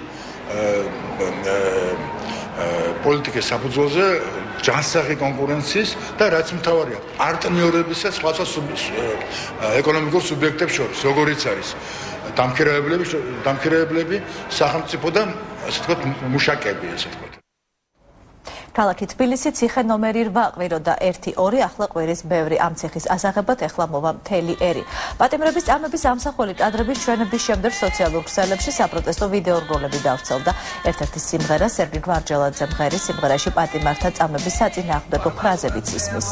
პოლიტიკის საფუძველზე ჯანსაღი კონკურენციის და რაც მთავარია პარტნიორების და სხვა ეკონომიკურ სუბიექტებს შორის, როგორიც არის დამქირავებლები, დამქირავებლები, სახელმწიფო და ასე ვთქვათ, მუშაკები, ასე ვთქვათ. ქალაქი თბილისი ციხე ნომერი რვა ყვირო და ერთი ორი ახლა ყვირის ბევრი ამ ციხის ასაღებად ეხლა მოვა მთელი ერი. პატიმრების წამების ამსახველი კადრების ჩვენების შემდეგ სოციალურ ქსელებში საპროტესტო ვიდეორგოლები დავრცელდა. ერთ-ერთი სიმღერა სერგი გვარჯელაძე მღერის სიმღერაში პატიმართა წამების საწინააღმდეგო ფრაზებიც ისმის.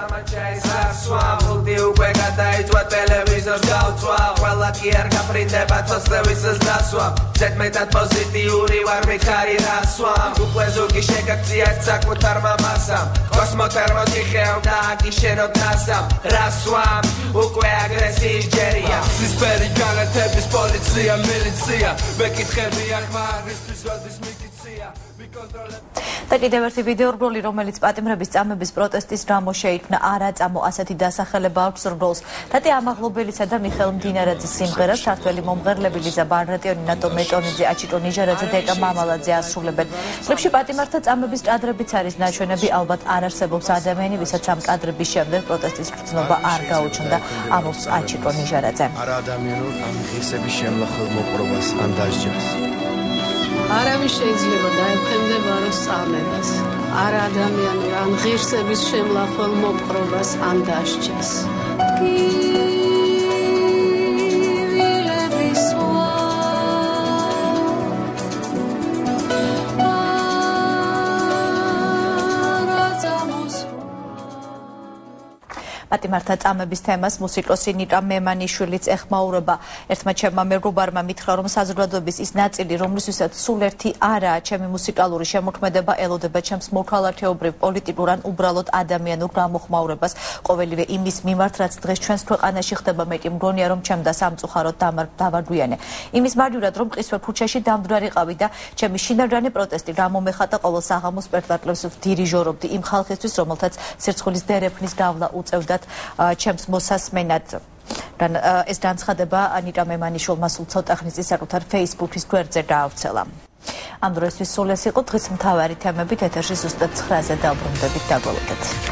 საკუთარმა მასამ კოსმოთერმოსი ხეობდა აკიშენოთ ნასამ რასვამ უკვე აგრესიის ჯერია სისფერი განათების პოლიცია მილიცია მეკითხები არ ხმარისთვის ვადის მიკიცია და კიდევ ერთი ვიდეორგოლი, რომელიც პატიმრების წამების პროტესტის გამო შეიქმნა არაწამო ასეთი დასახელება აქვს რგოლს. თათი ამაღლობელისა და მიხეილ მდინარაძის სიმღერას ქართველი მომღერლები ლიზა ბარნატიონი, ნატო მეტონიძე, აჩიტო ნიჟარაძე და ეკა მამალაძე ასრულებენ. კლიპში პატიმართა წამების კადრებიც არის ნაჩვენები, ალბათ არ არსებობს ადამიანი, ვისაც ამ კადრების შემდეგ პროტესტის გრძნობა არ გაუჩნდა, ამბობს აჩიტო ნიჟარაძე. არა ადამიანურ ამ ღირსების შემლახელ მოპყრობას ან დასჯას. არავის შეიძლება დაექვემდებაროს წამებას, არა ადამიანურ ან ღირსების შემლახელ მოპყრობას ან დასჯას. პატიმართა წამების თემას მუსიკოსი ნიკა მემანიშვილიც ეხმაურება. ერთმა ჩემმა მეგობარმა მითხრა, რომ საზოგადოების ის ნაწილი, რომლისთვისაც სულ ერთი არაა ჩემი მუსიკალური შემოქმედება, ელოდება ჩემს მოქალაქეობრივ, პოლიტიკურ ან უბრალოდ ადამიანურ გამოხმაურებას. ყოველივე იმის მიმართ, რაც დღეს ჩვენს ქვეყანაში ხდება, მე კი მგონია, რომ ჩემ და სამწუხაროდ დავაგვიანე. იმის მაგივრად, რომ მყისვე ქუჩაში დამდგარიყავი და ჩემი შინაგანი პროტესტი გამომეხატა ყოველ საღამოს სპექტაკლებს ვდირიჟორობდი იმ ხალხისთვის, რომელთაც სირცხვილის დერეფნის გავლა უწევდათ ჩემს მოსასმენად. ეს განცხადება ნიკა მემანიშვილმა სულ ცოტა ხნის წინ საკუთარ Facebook-ის გვერდზე გაავრცელა. ამ დროისთვის სულ ეს იყო დღის მთავარი თემებით, ეთერში ზუსტად ცხრაზე დავბრუნდებით, დაგვალოდეთ.